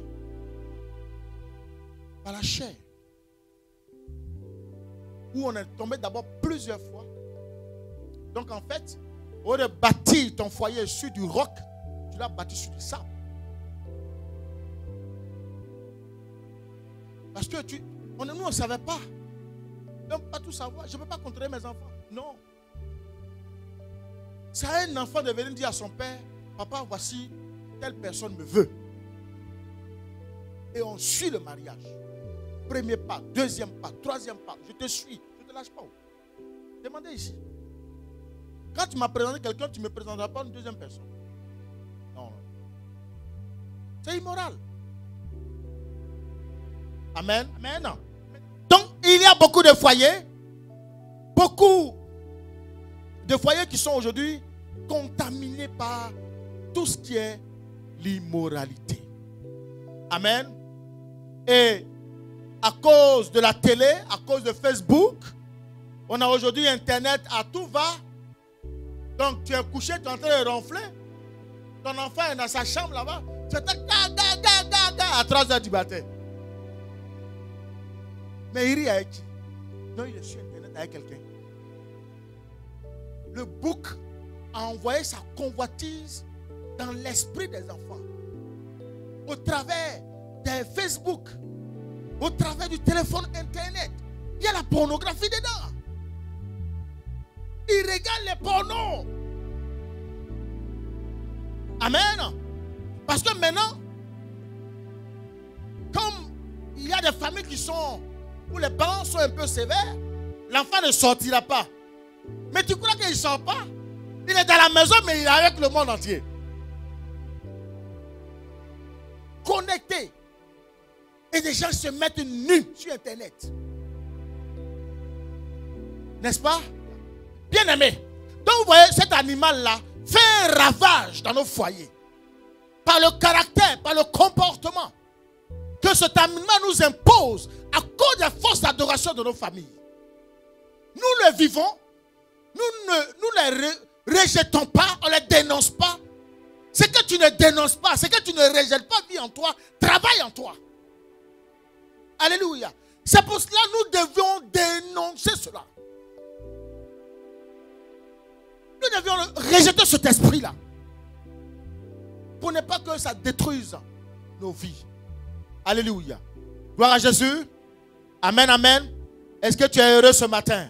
par la chair. Où on est tombé d'abord plusieurs fois. Donc en fait, au lieu de bâtir ton foyer sur du roc, tu l'as bâti sur du sable. Parce que tu, on, nous, on ne savait pas. Donc, pas tout savoir. Je ne peux pas contrôler mes enfants. Non. C'est à un enfant de venir dire à son père, papa, voici, telle personne me veut. Et on suit le mariage. Premier pas, deuxième pas, troisième pas. Je te suis. Je ne te lâche pas. Demandez ici. Quand tu m'as présenté quelqu'un, tu ne me présenteras pas une deuxième personne. Non. C'est immoral. Amen. Amen. Donc, il y a beaucoup de foyers, beaucoup de foyers qui sont aujourd'hui contaminés par tout ce qui est l'immoralité. Amen. Et à cause de la télé, à cause de Facebook, on a aujourd'hui Internet à tout va. Donc, tu es couché, tu es en train de ronfler. Ton enfant est dans sa chambre là-bas. Tu es à trois heures du matin. Mais il rit avec qui? Non, il est sur Internet avec quelqu'un. Le bouc a envoyé sa convoitise dans l'esprit des enfants. Au travers des Facebook, au travers du téléphone Internet. Il y a la pornographie dedans. Il regarde les pornos. Amen. Parce que maintenant, comme il y a des familles qui sont, où les parents sont un peu sévères, l'enfant ne sortira pas. Mais tu crois qu'il ne sort pas? Il est dans la maison, mais il est avec le monde entier. Connecté. Et des gens se mettent nus sur Internet. N'est-ce pas? Bien aimé. Donc vous voyez, cet animal-là fait un ravage dans nos foyers. Par le caractère, par le comportement que cet animal nous impose à cause des forces d'adoration de nos familles. Nous le vivons, nous ne nous les rejetons pas, on ne les dénonce pas. Ce que tu ne dénonces pas, ce que tu ne rejettes pas, vit en toi, travaille en toi. Alléluia. C'est pour cela que nous devions dénoncer cela. Nous devions rejeter cet esprit-là. Pour ne pas que ça détruise nos vies. Alléluia. Gloire à Jésus. Amen, amen. Est-ce que tu es heureux ce matin?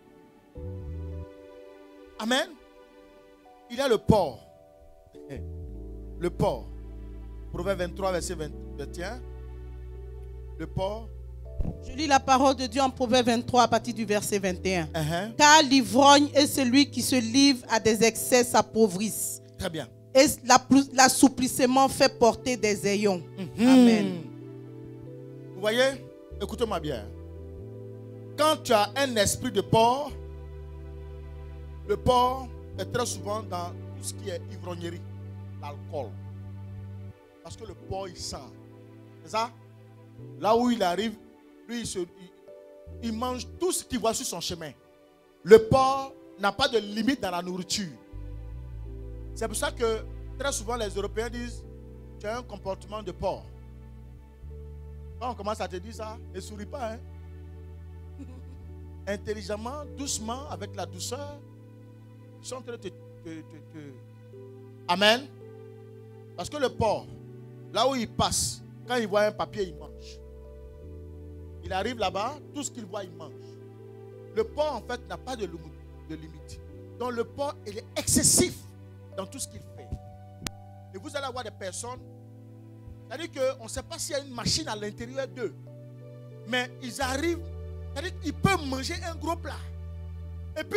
Amen. Il y a le porc. Le porc. Proverbe vingt-trois, verset vingt et un. Le porc. Je lis la parole de Dieu en Proverbe vingt-trois à partir du verset vingt et un. Uh-huh. Car l'ivrogne et celui qui se livre à des excès s'appauvrissent. Très bien. Et l'assouplissement fait porter des ayons. Mm-hmm. Amen. Vous voyez, écoutez-moi bien. Quand tu as un esprit de porc, le porc est très souvent dans tout ce qui est ivrognerie, l'alcool. Parce que le porc, il sent. C'est ça? Là où il arrive, lui, il, se, il, il mange tout ce qu'il voit sur son chemin. Le porc n'a pas de limite dans la nourriture. C'est pour ça que très souvent les Européens disent tu as un comportement de porc. Quand on commence à te dire ça, ne souris pas. Hein? Intelligemment, doucement, avec la douceur, ils sont en train de te, te, te, te... Amen. Parce que le porc, là où il passe, quand il voit un papier, il mange. Il arrive là-bas, tout ce qu'il voit, il mange. Le porc, en fait, n'a pas de limite. Donc le porc, il est excessif dans tout ce qu'il fait. Et vous allez avoir des personnes, c'est-à-dire qu'on ne sait pas s'il y a une machine à l'intérieur d'eux, mais ils arrivent, c'est-à-dire qu'ils peuvent manger un gros plat. Et puis,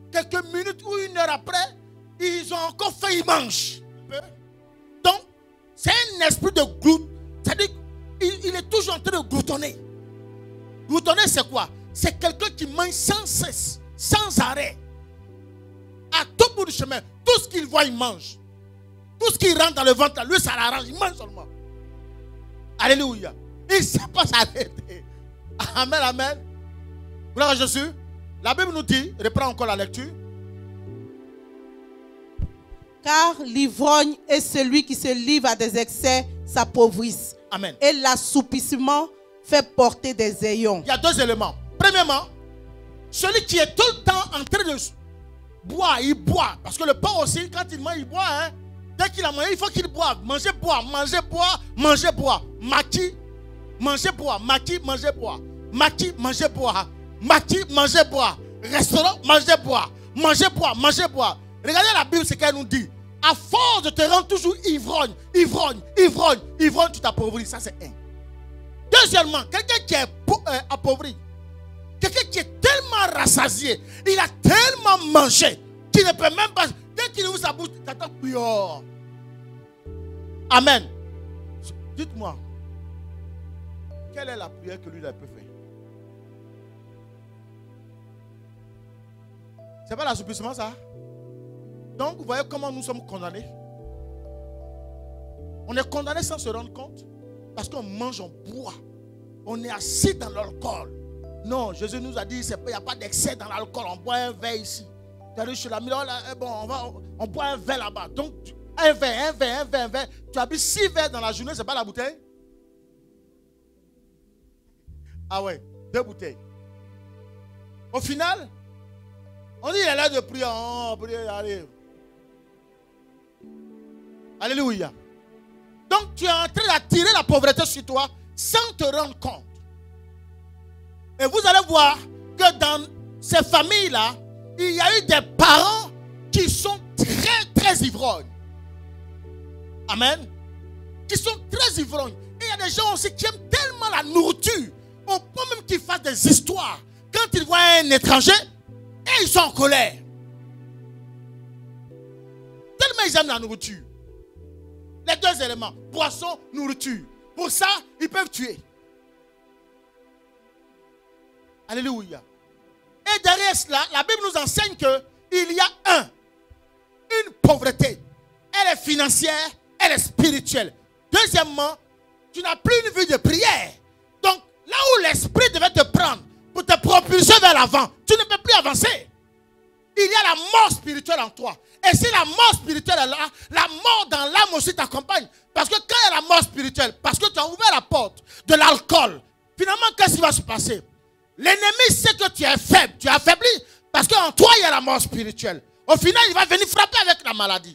quelques minutes ou une heure après, ils ont encore faim, ils mangent. Donc, c'est un esprit de glouton. C'est-à-dire qu'il il est toujours en train de gloutonner. Gloutonner, c'est quoi? C'est quelqu'un qui mange sans cesse, sans arrêt. À tout bout du chemin, tout ce qu'il voit, il mange. Tout ce qui rentre dans le ventre, lui, ça l'arrange, il mange seulement. Alléluia. Il ne sait pas s'arrêter. Amen, amen. Gloire à Jésus. La Bible nous dit, reprends encore la lecture. Car l'ivrogne et celui qui se livre à des excès s'appauvrissent. Amen. Et l'assoupissement fait porter des ayons. Il y a deux éléments. Premièrement, celui qui est tout le temps en train de boire, il boit. Parce que le porc aussi, quand il mange, il boit. Hein. Dès qu'il a mangé, il faut qu'il boive. Manger, boire, manger, boire, manger, boire. Maquis, manger, boire. Maquis, manger, boire. Maquis, manger, boire. Maquis, manger, boire. Restaurant, manger, boire. Manger, boire, manger, boire. Regardez la Bible, ce qu'elle nous dit. À force de te rendre toujours ivrogne, ivrogne, ivrogne, ivrogne, tu t'appauvris. Ça, c'est un. Deuxièmement, quelqu'un qui est euh, appauvri, quelqu'un qui est tellement rassasié, il a tellement mangé qu'il ne peut même pas. Dès qu'il ouvre sa bouche, il t'attend. Oh. Amen. Dites-moi, quelle est la prière que lui a peut faire? C'est pas l'assouplissement, ça? Donc, vous voyez comment nous sommes condamnés. On est condamnés sans se rendre compte. Parce qu'on mange, on boit. On est assis dans l'alcool. Non, Jésus nous a dit, il n'y a pas d'excès dans l'alcool. On boit un verre ici. Tu arrives chez la maison, bon, on, va, on, on boit un verre là-bas. Donc, un verre, un verre, un verre, un verre. Tu as bu six verres dans la journée, ce n'est pas la bouteille? Ah ouais, deux bouteilles. Au final, on dit, il est là de prier. Oh, prier, allez. Alléluia. Donc tu es en train d'attirer la pauvreté sur toi sans te rendre compte. Et vous allez voir que dans ces familles-là, il y a eu des parents qui sont très très ivrognes. Amen. Qui sont très ivrognes. Et il y a des gens aussi qui aiment tellement la nourriture, au point même qu'ils fassent des histoires. Quand ils voient un étranger, et ils sont en colère. Tellement ils aiment la nourriture. Les deux éléments, poisson, nourriture. Pour ça, ils peuvent tuer. Alléluia. Et derrière cela, la Bible nous enseigne qu'il y a un, une pauvreté. Elle est financière, elle est spirituelle. Deuxièmement, tu n'as plus une vie de prière. Donc, là où l'esprit devait te prendre pour te propulser vers l'avant, tu ne peux plus avancer. Il y a la mort spirituelle en toi. Et si la mort spirituelle est là, la mort dans l'âme aussi t'accompagne. Parce que quand il y a la mort spirituelle, parce que tu as ouvert la porte de l'alcool, finalement, qu'est-ce qui va se passer? L'ennemi sait que tu es faible, tu es affaibli, parce qu'en toi, il y a la mort spirituelle. Au final, il va venir frapper avec la maladie.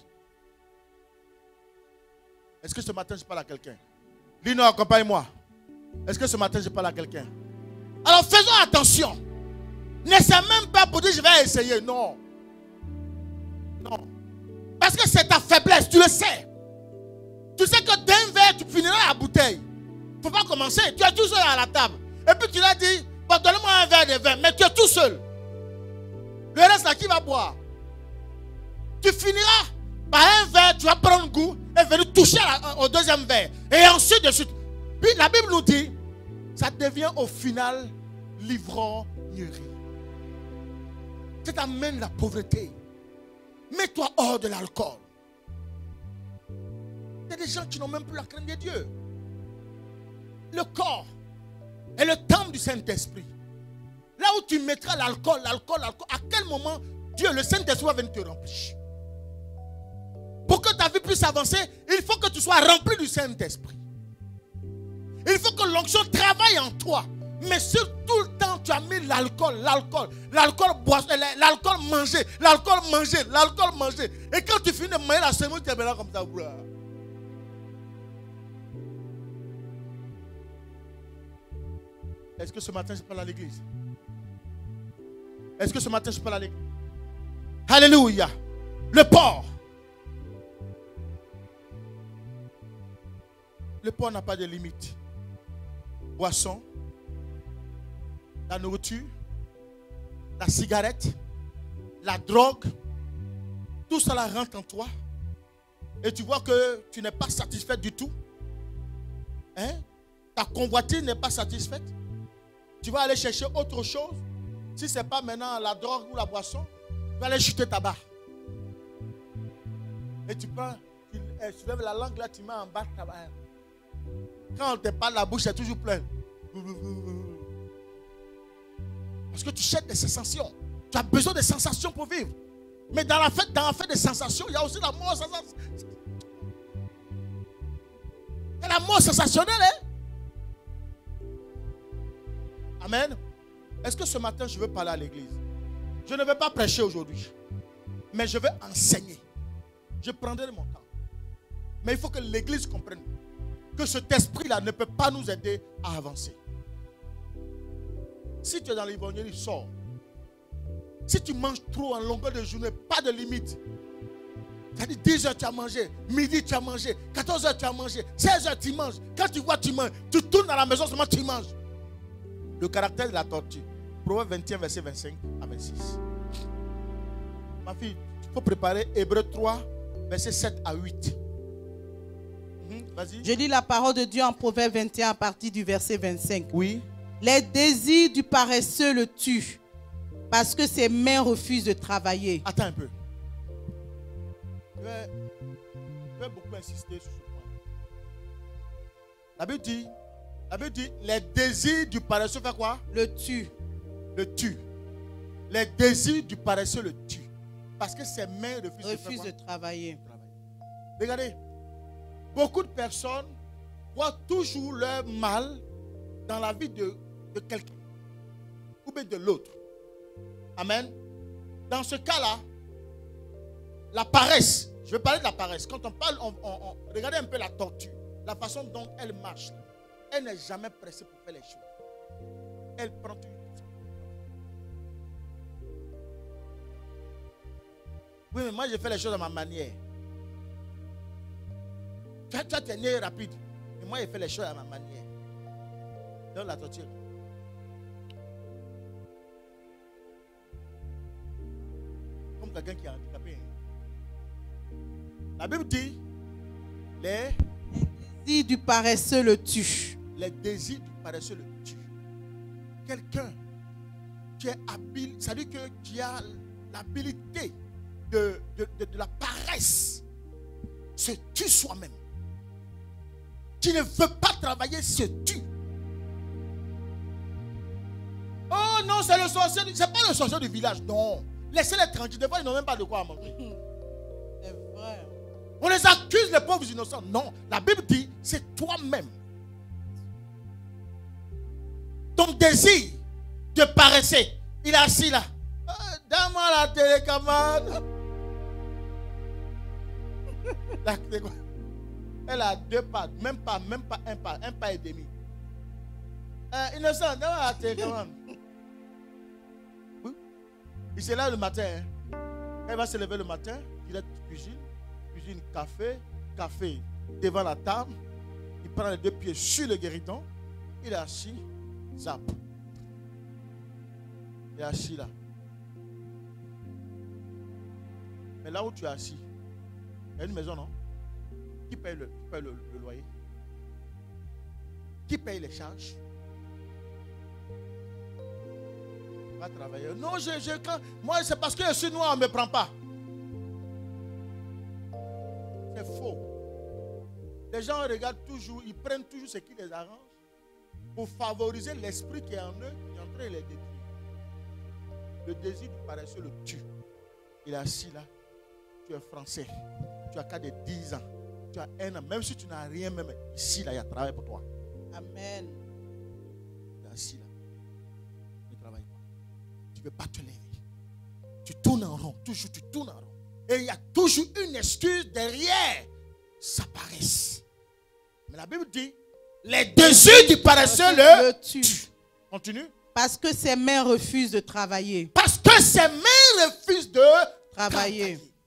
Est-ce que ce matin, je parle à quelqu'un? Lino, accompagne-moi. Est-ce que ce matin, je parle à quelqu'un? Alors, faisons attention. N'essaie même pas pour dire, je vais essayer. Non. Non. Parce que c'est ta faiblesse, tu le sais. Tu sais que d'un verre, tu finiras la bouteille. Il ne faut pas commencer. Tu es tout seul à la table. Et puis tu l'as dit, bon, donne-moi un verre de vin. Mais tu es tout seul. Le reste là, qui va boire? Tu finiras par un verre, tu vas prendre goût et venir toucher la, au deuxième verre. Et ensuite de suite. Puis la Bible nous dit, ça devient au final l'ivrognerie. Ça t'amène la pauvreté. Mets-toi hors de l'alcool. Il y a des gens qui n'ont même plus la crainte de Dieu. Le corps est le temple du Saint-Esprit. Là où tu mettras l'alcool, l'alcool, l'alcool, à quel moment Dieu, le Saint-Esprit, va venir te remplir? Pour que ta vie puisse avancer, il faut que tu sois rempli du Saint-Esprit. Il faut que l'onction travaille en toi. Mais si tout le temps tu as mis l'alcool, l'alcool, l'alcool boisson, l'alcool manger, l'alcool manger, l'alcool manger. Et quand tu finis de manger la semoule, tu es là comme ça. Est-ce que ce matin je parle à l'église? Est-ce que ce matin je parle à l'église? Alléluia. Le porc. Le porc n'a pas de limite. Boisson, la nourriture, la cigarette, la drogue, tout cela rentre en toi. Et tu vois que tu n'es pas satisfait du tout. Hein? Ta convoitise n'est pas satisfaite. Tu vas aller chercher autre chose. Si ce n'est pas maintenant la drogue ou la boisson, tu vas aller jeter ta barre. Et tu prends, tu, tu lèves la langue là, tu mets en bas de ta barre. Quand on te parle, la bouche est toujours pleine. Parce que tu cherches des sensations. Tu as besoin de sensations pour vivre. Mais dans la fête, dans la fête des sensations, il y a aussi la mort sensationnelle. Il y a la mort sensationnelle. Hein? Amen. Est-ce que ce matin, je veux parler à l'église? Je ne vais pas prêcher aujourd'hui. Mais je vais enseigner. Je prendrai mon temps. Mais il faut que l'église comprenne que cet esprit-là ne peut pas nous aider à avancer. Si tu es dans l'ivrognerie, sors. Si tu manges trop en longueur de journée, pas de limite. C'est-à-dire dix heures tu as mangé, midi tu as mangé, quatorze heures tu as mangé, seize heures tu manges. Quand tu vois tu manges, tu tournes dans la maison seulement tu manges. Le caractère de la tortue. Proverbe vingt et un, verset vingt-cinq à vingt-six. Ma fille, il faut préparer Hébreux trois, verset sept à huit. Mmh, vas-y. Je lis la parole de Dieu en Proverbe vingt et un à partir du verset vingt-cinq. Oui. Les désirs du paresseux le tuent, parce que ses mains refusent de travailler. Attends un peu. Je vais, je vais beaucoup insister sur ce point. La Bible dit, la Bible dit, les désirs du paresseux fait quoi? Le tue. Le tue. Les désirs du paresseux le tuent. Parce que ses mains refusent, refusent de, de travailler. Regardez, beaucoup de personnes voient toujours leur mal dans la vie de, de quelqu'un ou bien de l'autre. Amen. Dans ce cas-là, la paresse, je vais parler de la paresse. Quand on parle, on, on, on, regardez un peu la tortue, la façon dont elle marche. Elle n'est jamais pressée pour faire les choses. Elle prend tout. Oui, mais moi, je fais les choses à ma manière. Toi, tu es né rapide. Mais moi, je fais les choses à ma manière. Donc, la torture. Comme quelqu'un qui est handicapé. La Bible dit, les, les désirs du paresseux le tuent. Les désirs du paresseux le tuent. Quelqu'un qui est habile, ça veut dire que tu as l'habilité de, de, de, de la paresse, se tue soi-même. Qui ne veut pas travailler, se tue. Oh non, c'est le sorcier, c'est pas le sorcier du village, non. Laissez-les tranquilles, des fois ils n'ont même pas de quoi manger. C'est vrai. On les accuse, les pauvres innocents. Non, la Bible dit, c'est toi-même. Ton désir de paresser, il est assis là. Ah, donne-moi la télécommande. Elle a deux pas, même pas, même pas un pas, un pas et demi. Euh, innocent, donne-moi la télécommande. Oui. Il se lève le matin. Hein. Elle va se lever le matin, il est cuisine, cuisine café, café devant la table. Il prend les deux pieds sur le guéridon. Il est assis, zap. Il est assis là. Mais là où tu es assis, il y a une maison, non? Qui paye le, qui paye le, le loyer? Qui paye les charges? On va travailler. Non, je, je, quand, moi, c'est parce que je suis noir, on ne me prend pas. C'est faux. Les gens regardent toujours, ils prennent toujours ce qui les arrange pour favoriser l'esprit qui est en eux, qui est en train de les détruire. Le désir du paresseux le tue. Il est assis là. Tu es français. Tu as qu'à de dix ans. Tu as un an. Même si tu n'as rien, même ici, là, il y a travail pour toi. Amen. Tu es assis là. Ne travaille pas. Tu ne veux pas te lever. Tu tournes en rond. Toujours, tu tournes en rond. Et il y a toujours une excuse derrière sa paresse. Mais la Bible dit, les désirs du paresseux le, le tuent. Continue. Parce que ses mains refusent de travailler. Parce que ses mains refusent de travailler. travailler.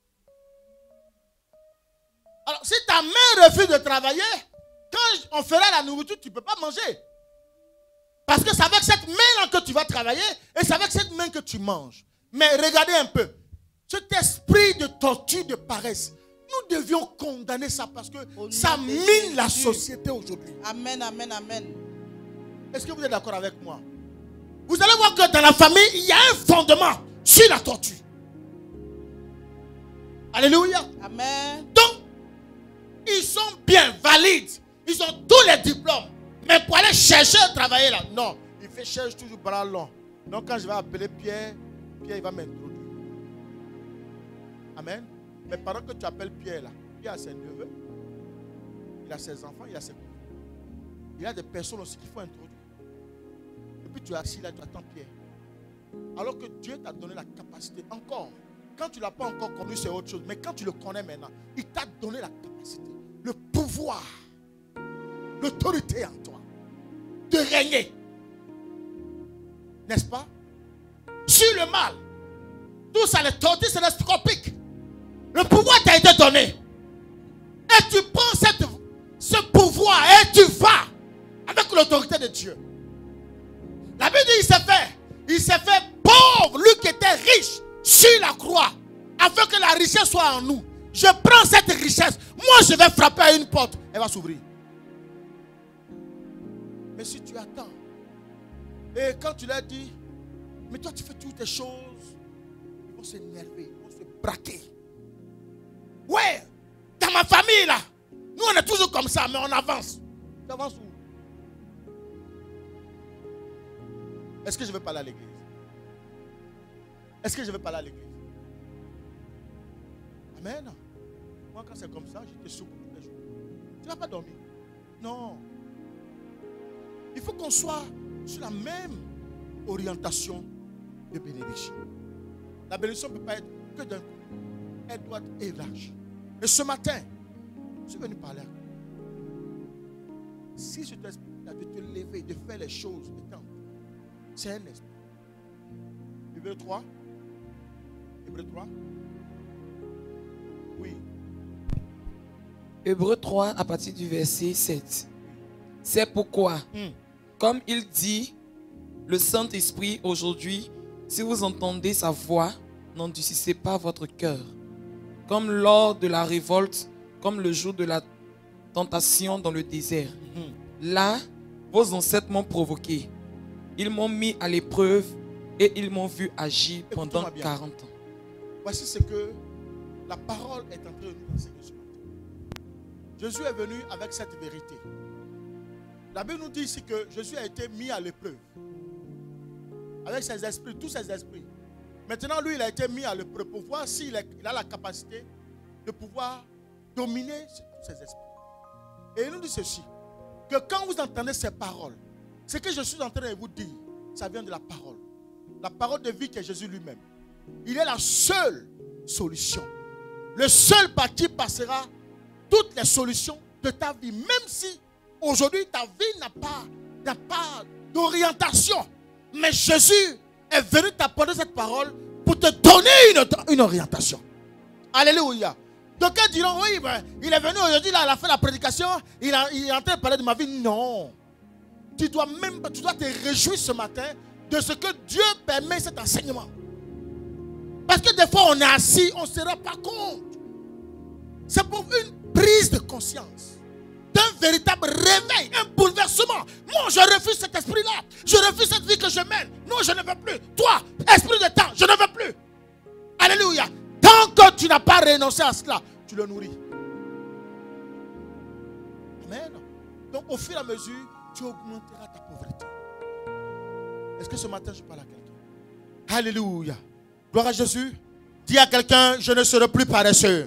Alors, si ta main refuse de travailler, quand on fera la nourriture, tu ne peux pas manger. Parce que c'est avec cette main-là que tu vas travailler et c'est avec cette main que tu manges. Mais regardez un peu. Cet esprit de torture, de paresse, nous devions condamner ça parce que ça mine la société aujourd'hui. Amen, amen, amen. Est-ce que vous êtes d'accord avec moi? Vous allez voir que dans la famille, il y a un fondement sur la torture. Alléluia. Amen. Donc, ils sont bien valides. Ils ont tous les diplômes. Mais pour aller chercher à travailler là, non. Il fait cherche toujours bras long. Donc quand je vais appeler Pierre, Pierre il va m'introduire. Amen. Mais pendant que tu appelles Pierre là, Pierre a ses neveux, il a ses enfants, il a ses cousins. Il y a des personnes aussi qu'il faut introduire. Et puis tu es assis là, tu attends Pierre. Alors que Dieu t'a donné la capacité. Encore, quand tu ne l'as pas encore connu, c'est autre chose. Mais quand tu le connais maintenant, il t'a donné la capacité, le pouvoir, l'autorité en toi de régner. N'est-ce pas? Sur le mal. Tout ça, les tortues, c'est l'estropique. Le pouvoir t'a été donné. Et tu prends cette, ce pouvoir et tu vas avec l'autorité de Dieu. La Bible dit, il s'est fait. Il s'est fait pauvre, lui qui était riche sur la croix, afin que la richesse soit en nous. Je prends cette richesse. Moi, je vais frapper à une porte. Elle va s'ouvrir. Mais si tu attends, et quand tu leur dis, mais toi tu fais toutes tes choses, ils vont s'énerver, ils vont se braquer. Ouais, dans ma famille là, nous on est toujours comme ça, mais on avance. Tu avances où? Est-ce que je vais parler à l'église? Est-ce que je vais parler à l'église? Amen. Moi quand c'est comme ça, j'étais souple tous les jours. Tu ne vas pas dormir? Non. Il faut qu'on soit sur la même orientation de bénédiction. La bénédiction ne peut pas être que d'un coup. Elle doit être élargie. Et ce matin, je suis venu parler. Si je t'explique de te lever, de faire les choses, c'est un esprit. Hébreux trois. Hébreux trois. Oui. Hébreux trois à partir du verset sept. C'est pourquoi, mm. comme il dit, le Saint-Esprit aujourd'hui, si vous entendez sa voix, n'endurcissez pas votre cœur. Comme lors de la révolte, comme le jour de la tentation dans le désert. Mm. Là, vos ancêtres m'ont provoqué. Ils m'ont mis à l'épreuve et ils m'ont vu agir pendant quarante ans. Voici ce que la parole est en train de nous enseigner ce matin. Jésus est venu avec cette vérité. La Bible nous dit ici que Jésus a été mis à l'épreuve. Avec ses esprits, tous ses esprits. Maintenant, lui, il a été mis à l'épreuve pour voir s'il a la capacité de pouvoir dominer tous ses esprits. Et il nous dit ceci, que quand vous entendez ces paroles, ce que je suis en train de vous dire, ça vient de la parole. La parole de vie qui est Jésus lui-même. Il est la seule solution. Le seul par qui passera toutes les solutions de ta vie. Même si aujourd'hui ta vie n'a pas, n'a pas d'orientation. Mais Jésus est venu t'apporter cette parole pour te donner une, une orientation. Alléluia. Donc quand diront, oui, ben, il est venu aujourd'hui, là, il a fait la prédication, il, a, il est en train de parler de ma vie. Non. Tu dois même, tu dois te réjouir ce matin de ce que Dieu permet cet enseignement. Parce que des fois on est assis, on ne se rend pas compte. C'est pour une prise de conscience, d'un véritable réveil, un bouleversement. Moi je refuse cet esprit-là, je refuse cette vie que je mène. Non, je ne veux plus. Toi, esprit de temps, je ne veux plus. Alléluia. Tant que tu n'as pas renoncé à cela, tu le nourris. Amen. Donc au fur et à mesure, tu augmenteras ta pauvreté. Est-ce que ce matin je parle à quelqu'un? Alléluia. Gloire à Jésus. Dis à quelqu'un, je ne serai plus paresseux.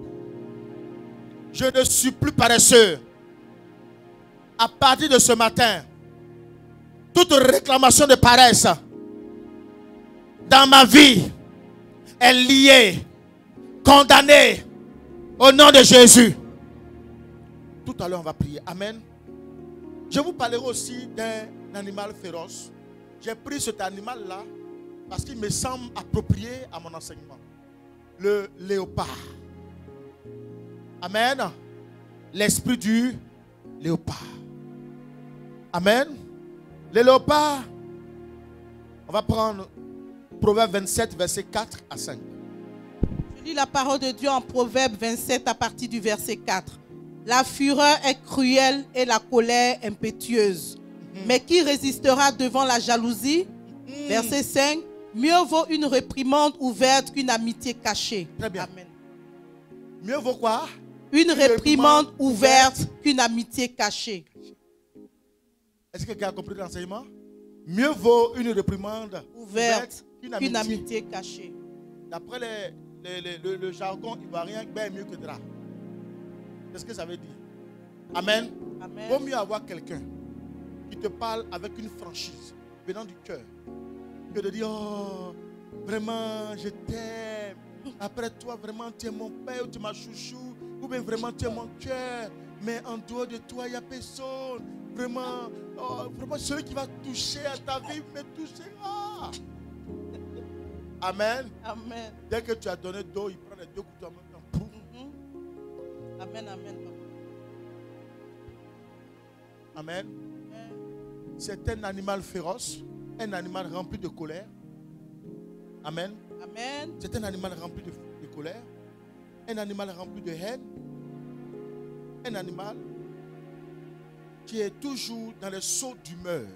Je ne suis plus paresseux. À partir de ce matin, toute réclamation de paresse dans ma vie est liée, condamnée au nom de Jésus. Tout à l'heure, on va prier. Amen. Je vous parlerai aussi d'un animal féroce. J'ai pris cet animal-là parce qu'il me semble approprié à mon enseignement. Le léopard. Amen. L'esprit du léopard. Amen. Le léopard, on va prendre Proverbe vingt-sept, versets quatre à cinq. Je lis la parole de Dieu en Proverbe vingt-sept à partir du verset quatre. La fureur est cruelle et la colère impétueuse. Mm-hmm. Mais qui résistera devant la jalousie? Mm. Verset cinq. Mieux vaut une réprimande ouverte qu'une amitié cachée. Très bien. Amen. Mieux vaut quoi? Une, une réprimande, réprimande ouverte, ouverte qu'une amitié cachée. Est-ce que quelqu'un a compris l'enseignement? Mieux vaut une réprimande ouverte, ouverte qu'une amitié. amitié cachée. D'après les, les, les, le, le jargon ivoirien, bien mieux que drap. C'est ce que ça veut dire. Amen. Amen. Vaut mieux avoir quelqu'un qui te parle avec une franchise venant du cœur que de dire oh, vraiment je t'aime. Après toi, vraiment tu es mon père, tu es ma chouchou, ou bien vraiment tu es mon cœur. Mais en dehors de toi, il n'y a personne. Vraiment, oh, vraiment celui qui va toucher à ta vie, me touchera. Amen. Amen. Dès que tu as donné d'eau, il prend les deux couteaux en même temps. Mm-hmm. Amen, amen. Amen. C'est un animal féroce, un animal rempli de colère. Amen. Amen. C'est un animal rempli de, de colère, un animal rempli de haine, un animal qui est toujours dans les sauts d'humeur.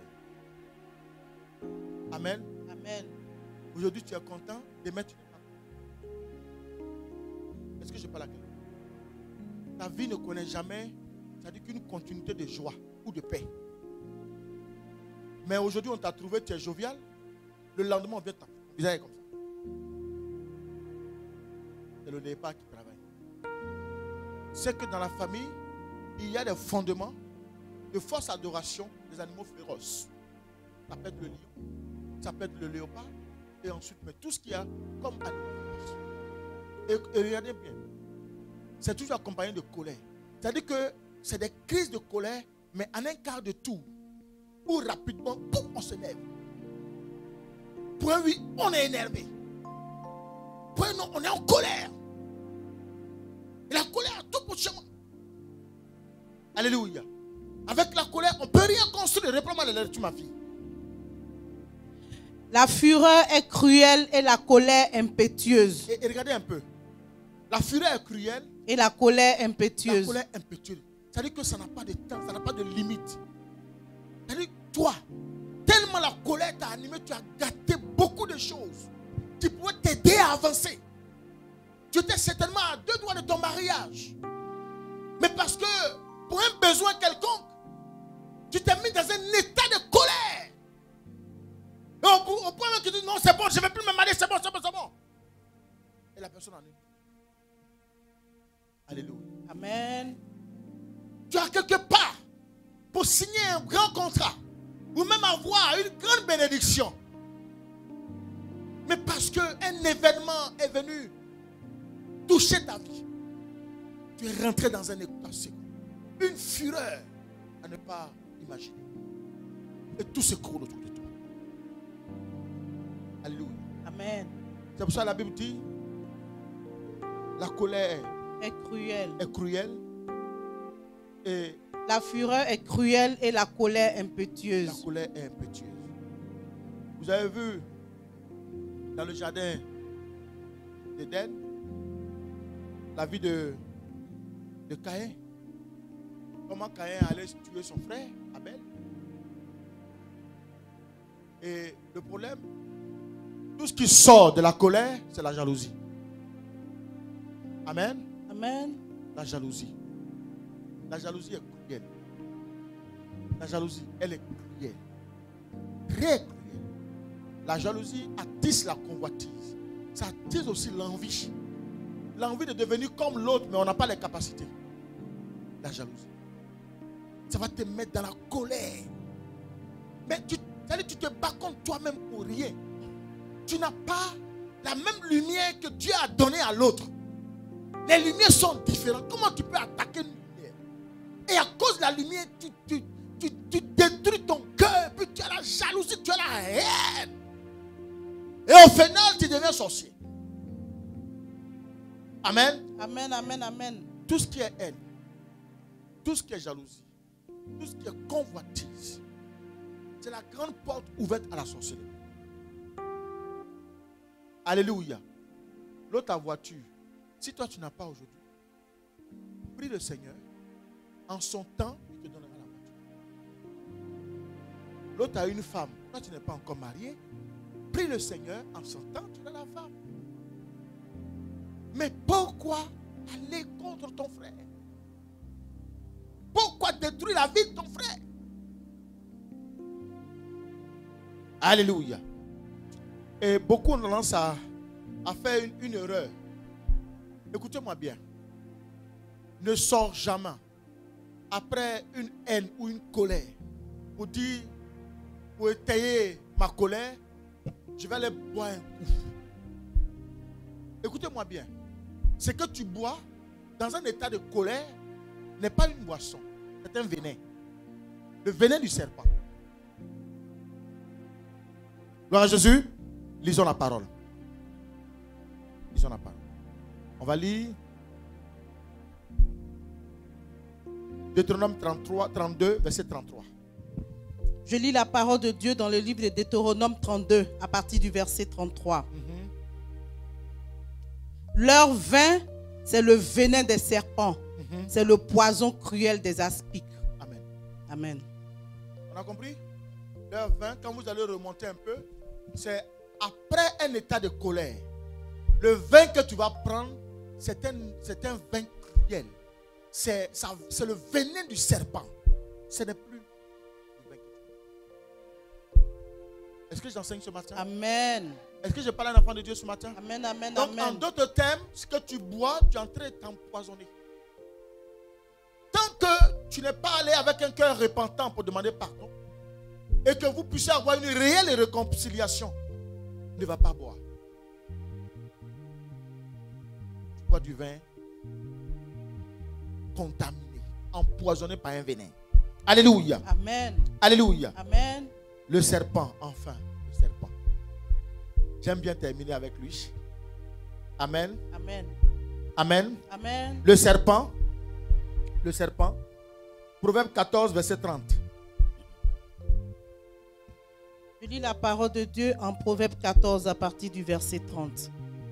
Amen. Amen. Aujourd'hui, tu es content de mettre une... Est-ce que je parle à quelqu'un? Ta vie ne connaît jamais, c'est-à-dire qu'une continuité de joie ou de paix. Mais aujourd'hui, on t'a trouvé, tu es jovial. Le lendemain, on vient t'en. Vous avez comme ça. C'est le départ qui travaille. C'est que dans la famille, il y a des fondements de fausse adoration des animaux féroces. Ça peut être le lion, ça peut être le léopard, et ensuite, mais tout ce qu'il y a comme animaux féroces. Et, et regardez bien, c'est toujours accompagné de colère. C'est-à-dire que c'est des crises de colère, mais en un quart de tour, où rapidement, boum, on se lève. Pour un oui, on est énervé. Pour un non, on est en colère. Et la colère a tout pour chemin. Alléluia. Avec la colère, on ne peut rien construire. Reprends-moi les lettres, tu ma fille. La fureur est cruelle et la colère impétueuse. Et, et regardez un peu. La fureur est cruelle. Et la colère impétueuse. La colère impétueuse. C'est-à-dire que ça n'a pas de temps, ça n'a pas de limite. C'est-à-dire que toi, tellement la colère t'a animé, tu as gâté beaucoup de choses qui pourraient t'aider à avancer. Tu étais certainement à deux doigts de ton mariage. Mais parce que pour un besoin quelconque, tu t'es mis dans un état de colère. Et au, au point où tu dis non, c'est bon, je ne vais plus me marier, c'est bon, c'est bon, c'est bon. Et la personne en est. Alléluia. Amen. Tu as quelque part pour signer un grand contrat ou même avoir une grande bénédiction. Mais parce qu'un événement est venu toucher ta vie, tu es rentré dans un état second. Une fureur à ne pas imaginer. Et tout s'écroule autour de toi. Alléluia. Amen. C'est pour ça que la Bible dit la colère est cruelle. Est cruelle et la fureur est cruelle et la colère impétueuse. La colère est impétueuse. Vous avez vu dans le jardin d'Éden la vie de, de Caïn. Comment Caïn allait tuer son frère Abel. Et le problème, tout ce qui sort de la colère, c'est la jalousie. Amen. Amen. La jalousie. La jalousie est cruelle. La jalousie, elle est cruelle. Très cruelle. La jalousie attise la convoitise. Ça attise aussi l'envie. L'envie de devenir comme l'autre, mais on n'a pas les capacités. La jalousie. Ça va te mettre dans la colère. Mais tu, tu te bats contre toi-même pour rien. Tu n'as pas la même lumière que Dieu a donnée à l'autre. Les lumières sont différentes. Comment tu peux attaquer une lumière? Et à cause de la lumière, tu, tu, tu, tu détruis ton cœur. Puis tu as la jalousie, tu as la haine. Et au final, tu deviens sorcier. Amen. Amen, amen, amen. Tout ce qui est haine, tout ce qui est jalousie, tout ce qui est convoitise, c'est la grande porte ouverte à la sorcellerie. Alléluia. L'autre ta voiture. Si toi tu n'as pas aujourd'hui, prie le Seigneur. En son temps, il te donnera la voiture. L'autre a une femme. Toi tu n'es pas encore marié. Prie le Seigneur. En son temps, tu as la femme. Mais pourquoi aller contre ton frère? Pourquoi détruire la vie de ton frère? Alléluia. Et beaucoup ont tendance à, à faire une, une erreur. Écoutez-moi bien. Ne sors jamais après une haine ou une colère pour dire, pour étayer ma colère, je vais aller boire un coup. Écoutez-moi bien. Ce que tu bois dans un état de colère n'est pas une boisson, c'est un venin. Le venin du serpent. Gloire à Jésus. Lisons la parole. Lisons la parole. On va lire Deutéronome trente-trois, trente-deux, verset trente-trois. Je lis la parole de Dieu dans le livre de Deutéronome trente-deux, à partir du verset trente-trois. Mm-hmm. Leur vin, c'est le venin des serpents. Mm-hmm. C'est le poison cruel des aspics. Amen. Amen. On a compris? Leur vin, quand vous allez remonter un peu, c'est après un état de colère. Le vin que tu vas prendre, c'est un, c'est un vin cruel. C'est, ça, c'est le venin du serpent. Ce n'est plus le vin que tu bois. Est-ce que j'enseigne ce matin? Amen. Est-ce que je parle à un enfant de Dieu ce matin? Amen, amen, Donc, amen. en d'autres termes, ce que tu bois, tu es en train de t'empoisonner. Tant que tu n'es pas allé avec un cœur repentant pour demander pardon, et que vous puissiez avoir une réelle réconciliation, ne va pas boire. Tu bois du vin contaminé, empoisonné par un venin. Alléluia. Amen. Alléluia. Amen. Le serpent, enfin, le serpent. J'aime bien terminer avec lui. Amen. Amen. Amen. Amen. Le serpent, le serpent. Proverbe quatorze, verset trente. Je lis la parole de Dieu en Proverbe quatorze à partir du verset trente.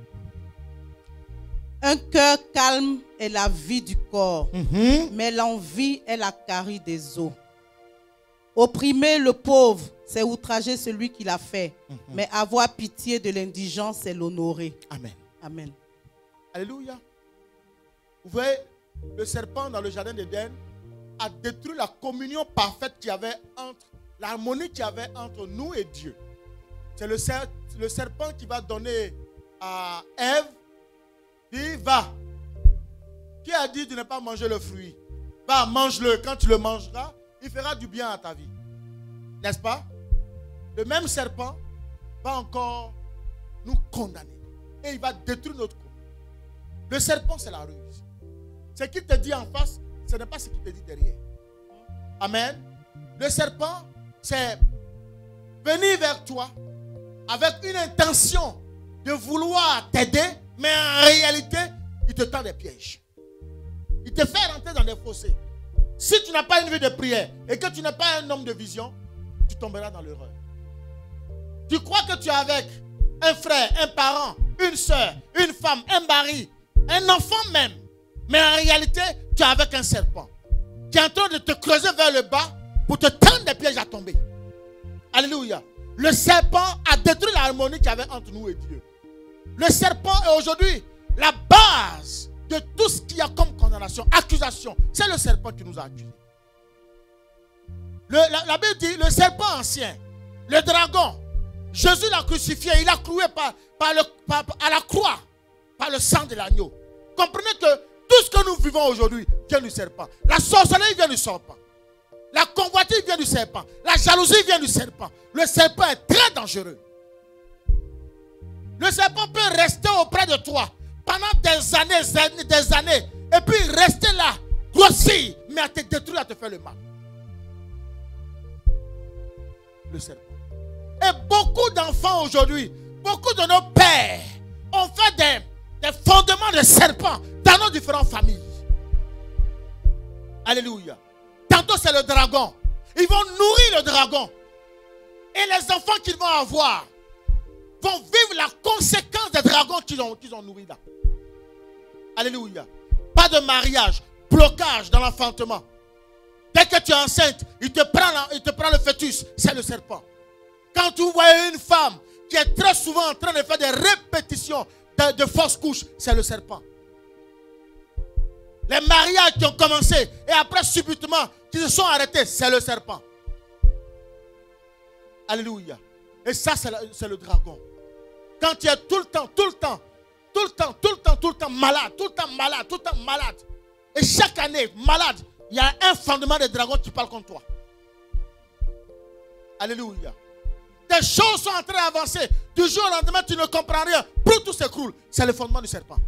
Un cœur calme est la vie du corps, mm-hmm. mais l'envie est la carie des os. Opprimer le pauvre, c'est outrager celui qui l'a fait, mm-hmm. mais avoir pitié de l'indigent, c'est l'honorer. Amen. Amen. Alléluia. Vous voyez, le serpent dans le jardin d'Éden a détruit la communion parfaite qu'il y avait entre l'harmonie qu'il y avait entre nous et Dieu. C'est le, ser le serpent qui va donner à Ève, dit va. Qui a dit de ne pas manger le fruit? Va, mange-le. Quand tu le mangeras, il fera du bien à ta vie. N'est-ce pas? Le même serpent va encore nous condamner. Et il va détruire notre communion. Le serpent, c'est la ruse. Ce qu'il te dit en face, ce n'est pas ce qu'il te dit derrière. Amen. Le serpent, c'est venir vers toi avec une intention de vouloir t'aider, mais en réalité, il te tend des pièges. Il te fait rentrer dans des fossés. Si tu n'as pas une vie de prière et que tu n'es pas un homme de vision, tu tomberas dans l'erreur. Tu crois que tu es avec un frère, un parent, une soeur, une femme, un mari, un enfant même, mais en réalité, tu es avec un serpent qui est en train de te creuser vers le bas pour te tendre des pièges à tomber. Alléluia. Le serpent a détruit l'harmonie qu'il y avait entre nous et Dieu. Le serpent est aujourd'hui la base de tout ce qu'il y a comme condamnation, accusation. C'est le serpent qui nous a accusés. Le, la, la Bible dit, le serpent ancien, le dragon, Jésus l'a crucifié, il a cloué par, par le, par, à la croix, par le sang de l'agneau. Comprenez que tout ce que nous vivons aujourd'hui vient du serpent. La sorcellerie vient du serpent. La convoitise vient du serpent. La jalousie vient du serpent. Le serpent est très dangereux. Le serpent peut rester auprès de toi pendant des années, des années, et puis rester là, grossir, mais à te détruire, à te faire le mal. Le serpent. Et beaucoup d'enfants aujourd'hui, beaucoup de nos pères ont fait des, des fondements de serpents dans nos différentes familles. Alléluia. Tantôt c'est le dragon. Ils vont nourrir le dragon. Et les enfants qu'ils vont avoir vont vivre la conséquence des dragons qu'ils ont, qu'ils ont nourris là. Alléluia. Pas de mariage, blocage dans l'enfantement. Dès que tu es enceinte, il te prend, il te prend le fœtus, c'est le serpent. Quand tu vois une femme qui est très souvent en train de faire des répétitions de, de fausses couches, c'est le serpent. Les mariages qui ont commencé et après subitement qui se sont arrêtés, c'est le serpent. Alléluia. Et ça, c'est le dragon. Quand tu es tout le temps, tout le temps, tout le temps, tout le temps, tout le temps malade, tout le temps malade, tout le temps malade. Et chaque année, malade, il y a un fondement de dragon qui parle contre toi. Alléluia. Tes choses sont en train d'avancer. Du jour au lendemain, tu ne comprends rien. Pour tout s'écroule. C'est le fondement du serpent.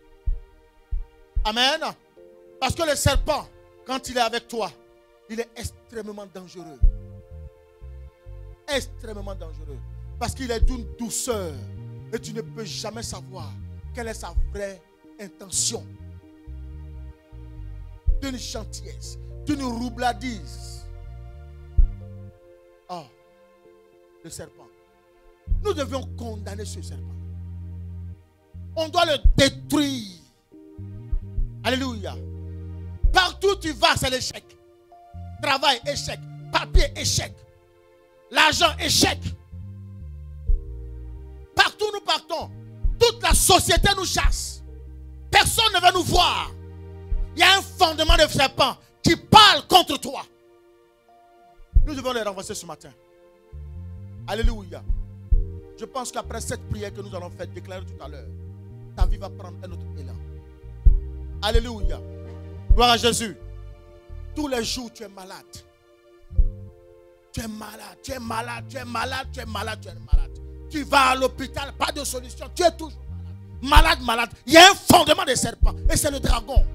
Amen. Parce que le serpent, quand il est avec toi, il est extrêmement dangereux. Extrêmement dangereux. Parce qu'il est d'une douceur. Et tu ne peux jamais savoir quelle est sa vraie intention. D'une gentillesse, d'une roubladise. Oh, le serpent. Nous devions condamner ce serpent. On doit le détruire. Alléluia. Partout où tu vas, c'est l'échec. Travail, échec. Papier, échec. L'argent, échec. Partout où nous partons, toute la société nous chasse. Personne ne va nous voir. Il y a un fondement de serpent qui parle contre toi. Nous devons les renverser ce matin. Alléluia. Je pense qu'après cette prière que nous allons faire déclarer tout à l'heure, ta vie va prendre un autre élan. Alléluia. Gloire à Jésus. Tous les jours, tu es malade. Tu es malade, tu es malade, tu es malade, tu es malade, tu es malade. Tu vas à l'hôpital, pas de solution. Tu es toujours malade. Malade, malade. Il y a un fondement de serpent. Et c'est le dragon.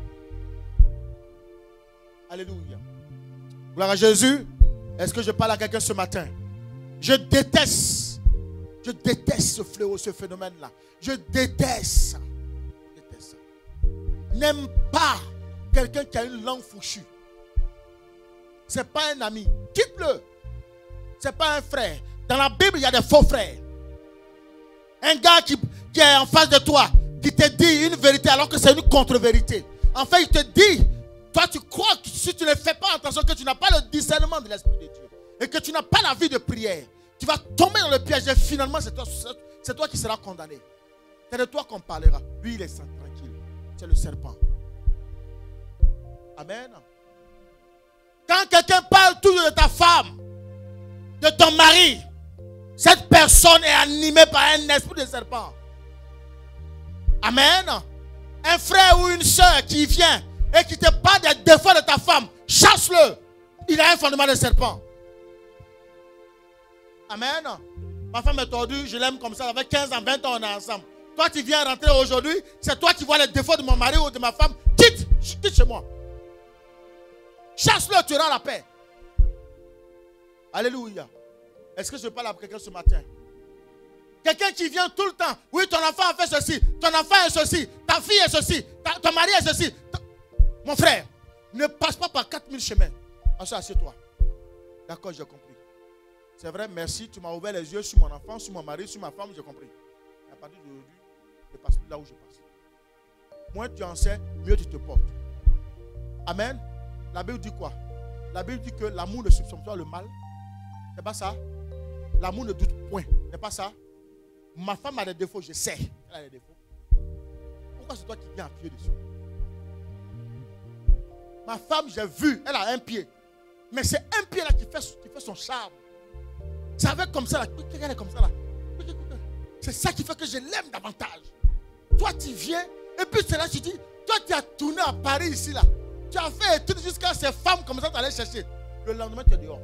Alléluia. Gloire à Jésus. Est-ce que je parle à quelqu'un ce matin? Je déteste. Je déteste ce fléau, ce phénomène-là. Je déteste ça. Je déteste ça. N'aime pas quelqu'un qui a une langue fourchue. Ce n'est pas un ami. Quitte-le. Ce n'est pas un frère. Dans la Bible, il y a des faux frères. Un gars qui, qui est en face de toi, qui te dit une vérité alors que c'est une contre-vérité. En fait, il te dit, toi tu crois que si tu ne fais pas attention, que tu n'as pas le discernement de l'Esprit de Dieu et que tu n'as pas la vie de prière, tu vas tomber dans le piège et finalement c'est toi, c'est toi qui seras condamné. C'est de toi qu'on parlera. Lui, il est tranquille. C'est le serpent. Amen. Quand quelqu'un parle toujours de ta femme, de ton mari, cette personne est animée par un esprit de serpent. Amen. Un frère ou une soeur qui vient et qui te parle des défauts de ta femme, chasse-le. Il a un fondement de serpent. Amen. Ma femme est tordue, je l'aime comme ça. Avec quinze ans, vingt ans, on est ensemble. Toi, tu viens rentrer aujourd'hui, c'est toi qui vois les défauts de mon mari ou de ma femme. Quitte, quitte chez moi. Chasse-le, tu auras la paix. Alléluia. Est-ce que je parle à quelqu'un ce matin? Quelqu'un qui vient tout le temps. Oui, ton enfant a fait ceci. Ton enfant est ceci. Ta fille est ceci. Ta, ton mari est ceci. Ta... Mon frère, ne passe pas par quatre mille chemins. Assieds-toi. D'accord, j'ai compris. C'est vrai, merci. Tu m'as ouvert les yeux sur mon enfant, sur mon mari, sur ma femme, j'ai compris. À partir d'aujourd'hui, je ne passe plus là où je passe. Moins tu en sais, mieux tu te portes. Amen. La Bible dit quoi? La Bible dit que l'amour ne soupçonne pas le mal. C'est pas ça? L'amour ne doute point. C'est pas ça? Ma femme a des défauts, je sais. Elle a des défauts. Pourquoi c'est toi qui viens appuyer dessus? Ma femme, j'ai vu, elle a un pied. Mais c'est un pied là qui fait, qui fait son charme. C'est avec comme ça là. Elle est comme ça là. C'est ça qui fait que je l'aime davantage. Toi, tu viens, et puis c'est là tu dis, toi, tu as tourné à Paris ici là. Tu as fait études jusqu'à ces femmes comme ça, tu allais chercher. Le lendemain, tu es dehors.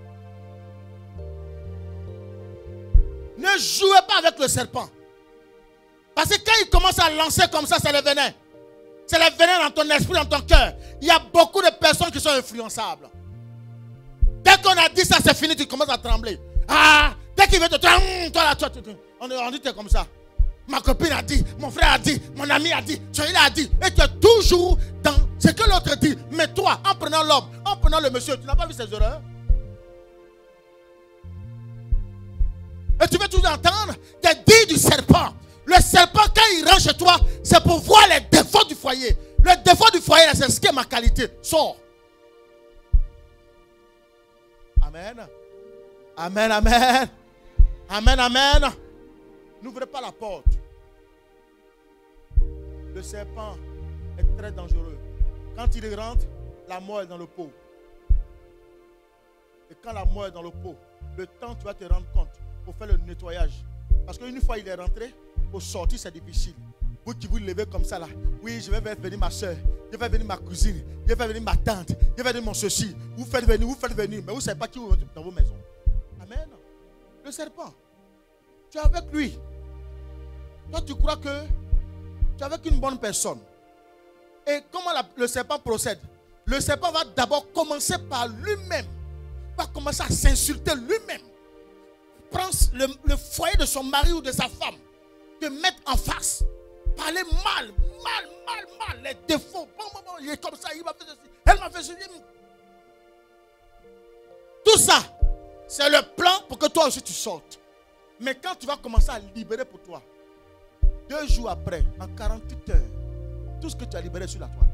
Ne jouez pas avec le serpent. Parce que quand il commence à lancer comme ça, c'est le venin. C'est le venin dans ton esprit, dans ton cœur. Il y a beaucoup de personnes qui sont influençables. Dès qu'on a dit ça, c'est fini, tu commences à trembler. Ah, dès qu'il veut te... Toi là, toi, toi, toi. On, on dit que tu es comme ça. Ma copine a dit, mon frère a dit, mon ami a dit, celui-là a dit. Et tu es toujours dans ce que l'autre dit. Mais toi, en prenant l'homme, en prenant le monsieur, tu n'as pas vu ses erreurs? Et tu veux toujours entendre des dires du serpent. Le serpent, quand il rentre chez toi, c'est pour voir les défauts du foyer. Le défaut du foyer, c'est ce qui est ma qualité. Sors. Amen. Amen, amen. Amen, amen. N'ouvrez pas la porte. Le serpent est très dangereux. Quand il rentre, la mort est dans le pot. Et quand la mort est dans le pot, le temps tu vas te rendre compte pour faire le nettoyage. Parce qu'une fois il est rentré, pour sortir c'est difficile. Vous qui vous levez comme ça là, oui je vais faire venir ma soeur, je vais faire venir ma cousine, je vais faire venir ma tante, je vais faire venir mon ceci. Vous faites venir, vous faites venir, mais vous ne savez pas qui vous rentre dans vos maisons. Amen. Le serpent, tu es avec lui. Toi tu crois que tu es avec une bonne personne. Et comment la, le serpent procède? Le serpent va d'abord commencer par lui-même. Va commencer à s'insulter lui-même. Prendre le, le foyer de son mari ou de sa femme. Te mettre en face. Parler mal, mal, mal, mal. Les défauts. Bon, bon, bon, il est comme ça, il m'a fait ceci. Elle m'a fait ceci. Tout ça, c'est le plan pour que toi aussi tu sortes. Mais quand tu vas commencer à libérer pour toi, deux jours après, en quarante-huit heures, tout ce que tu as libéré sur la toile.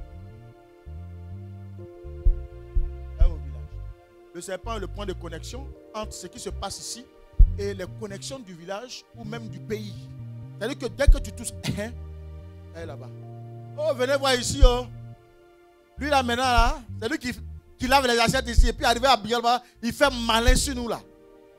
Là au village. Le serpent est le point de connexion entre ce qui se passe ici et les connexions du village ou même du pays. C'est-à-dire que dès que tu touches, elle est là-bas. Oh, venez voir ici. Oh. Lui là maintenant, là, c'est lui qui, qui lave les assiettes ici et puis arrivé à Bielba, il fait malin sur nous là.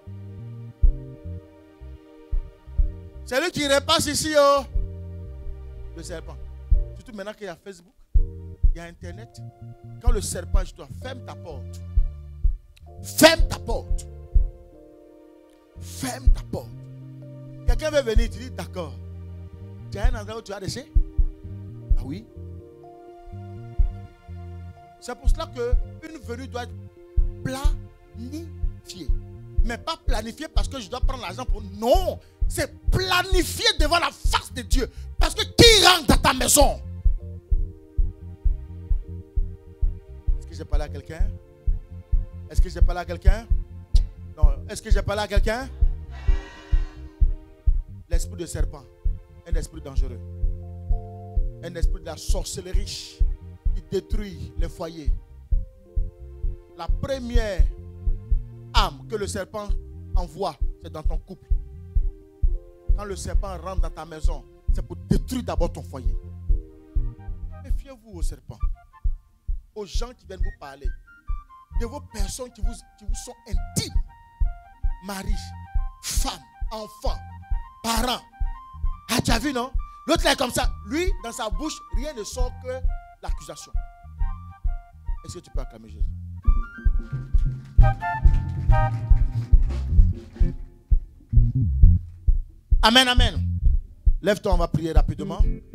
C'est lui qui repasse ici. Oh. Le serpent. Surtout maintenant qu'il y a Facebook, il y a Internet. Quand le serpent, je dois ferme ta porte. Ferme ta porte. Ferme ta porte. Quelqu'un veut venir, tu dis d'accord. Tu as un endroit où tu as laissé? Ah oui. C'est pour cela qu'une venue doit être planifiée. Mais pas planifiée parce que je dois prendre l'argent pour... Non. C'est planifié devant la face de Dieu. Parce que qui rentre dans ta maison? Est-ce que j'ai parlé à quelqu'un? Est-ce que j'ai parlé à quelqu'un? Non. Est-ce que j'ai parlé à quelqu'un? L'esprit de serpent, un esprit dangereux. Un esprit de la sorcellerie qui détruit les foyers. La première âme que le serpent envoie, c'est dans ton couple. Quand le serpent rentre dans ta maison, c'est pour détruire d'abord ton foyer. Méfiez-vous aux serpents, aux gens qui viennent vous parler, de vos personnes qui vous, qui vous sont intimes. Mari, femme, enfant, parents. Ah, tu as vu, non? L'autre là est comme ça. Lui, dans sa bouche, rien ne sort que l'accusation. Est-ce que tu peux acclamer Jésus? Amen, amen. Lève-toi, on va prier rapidement.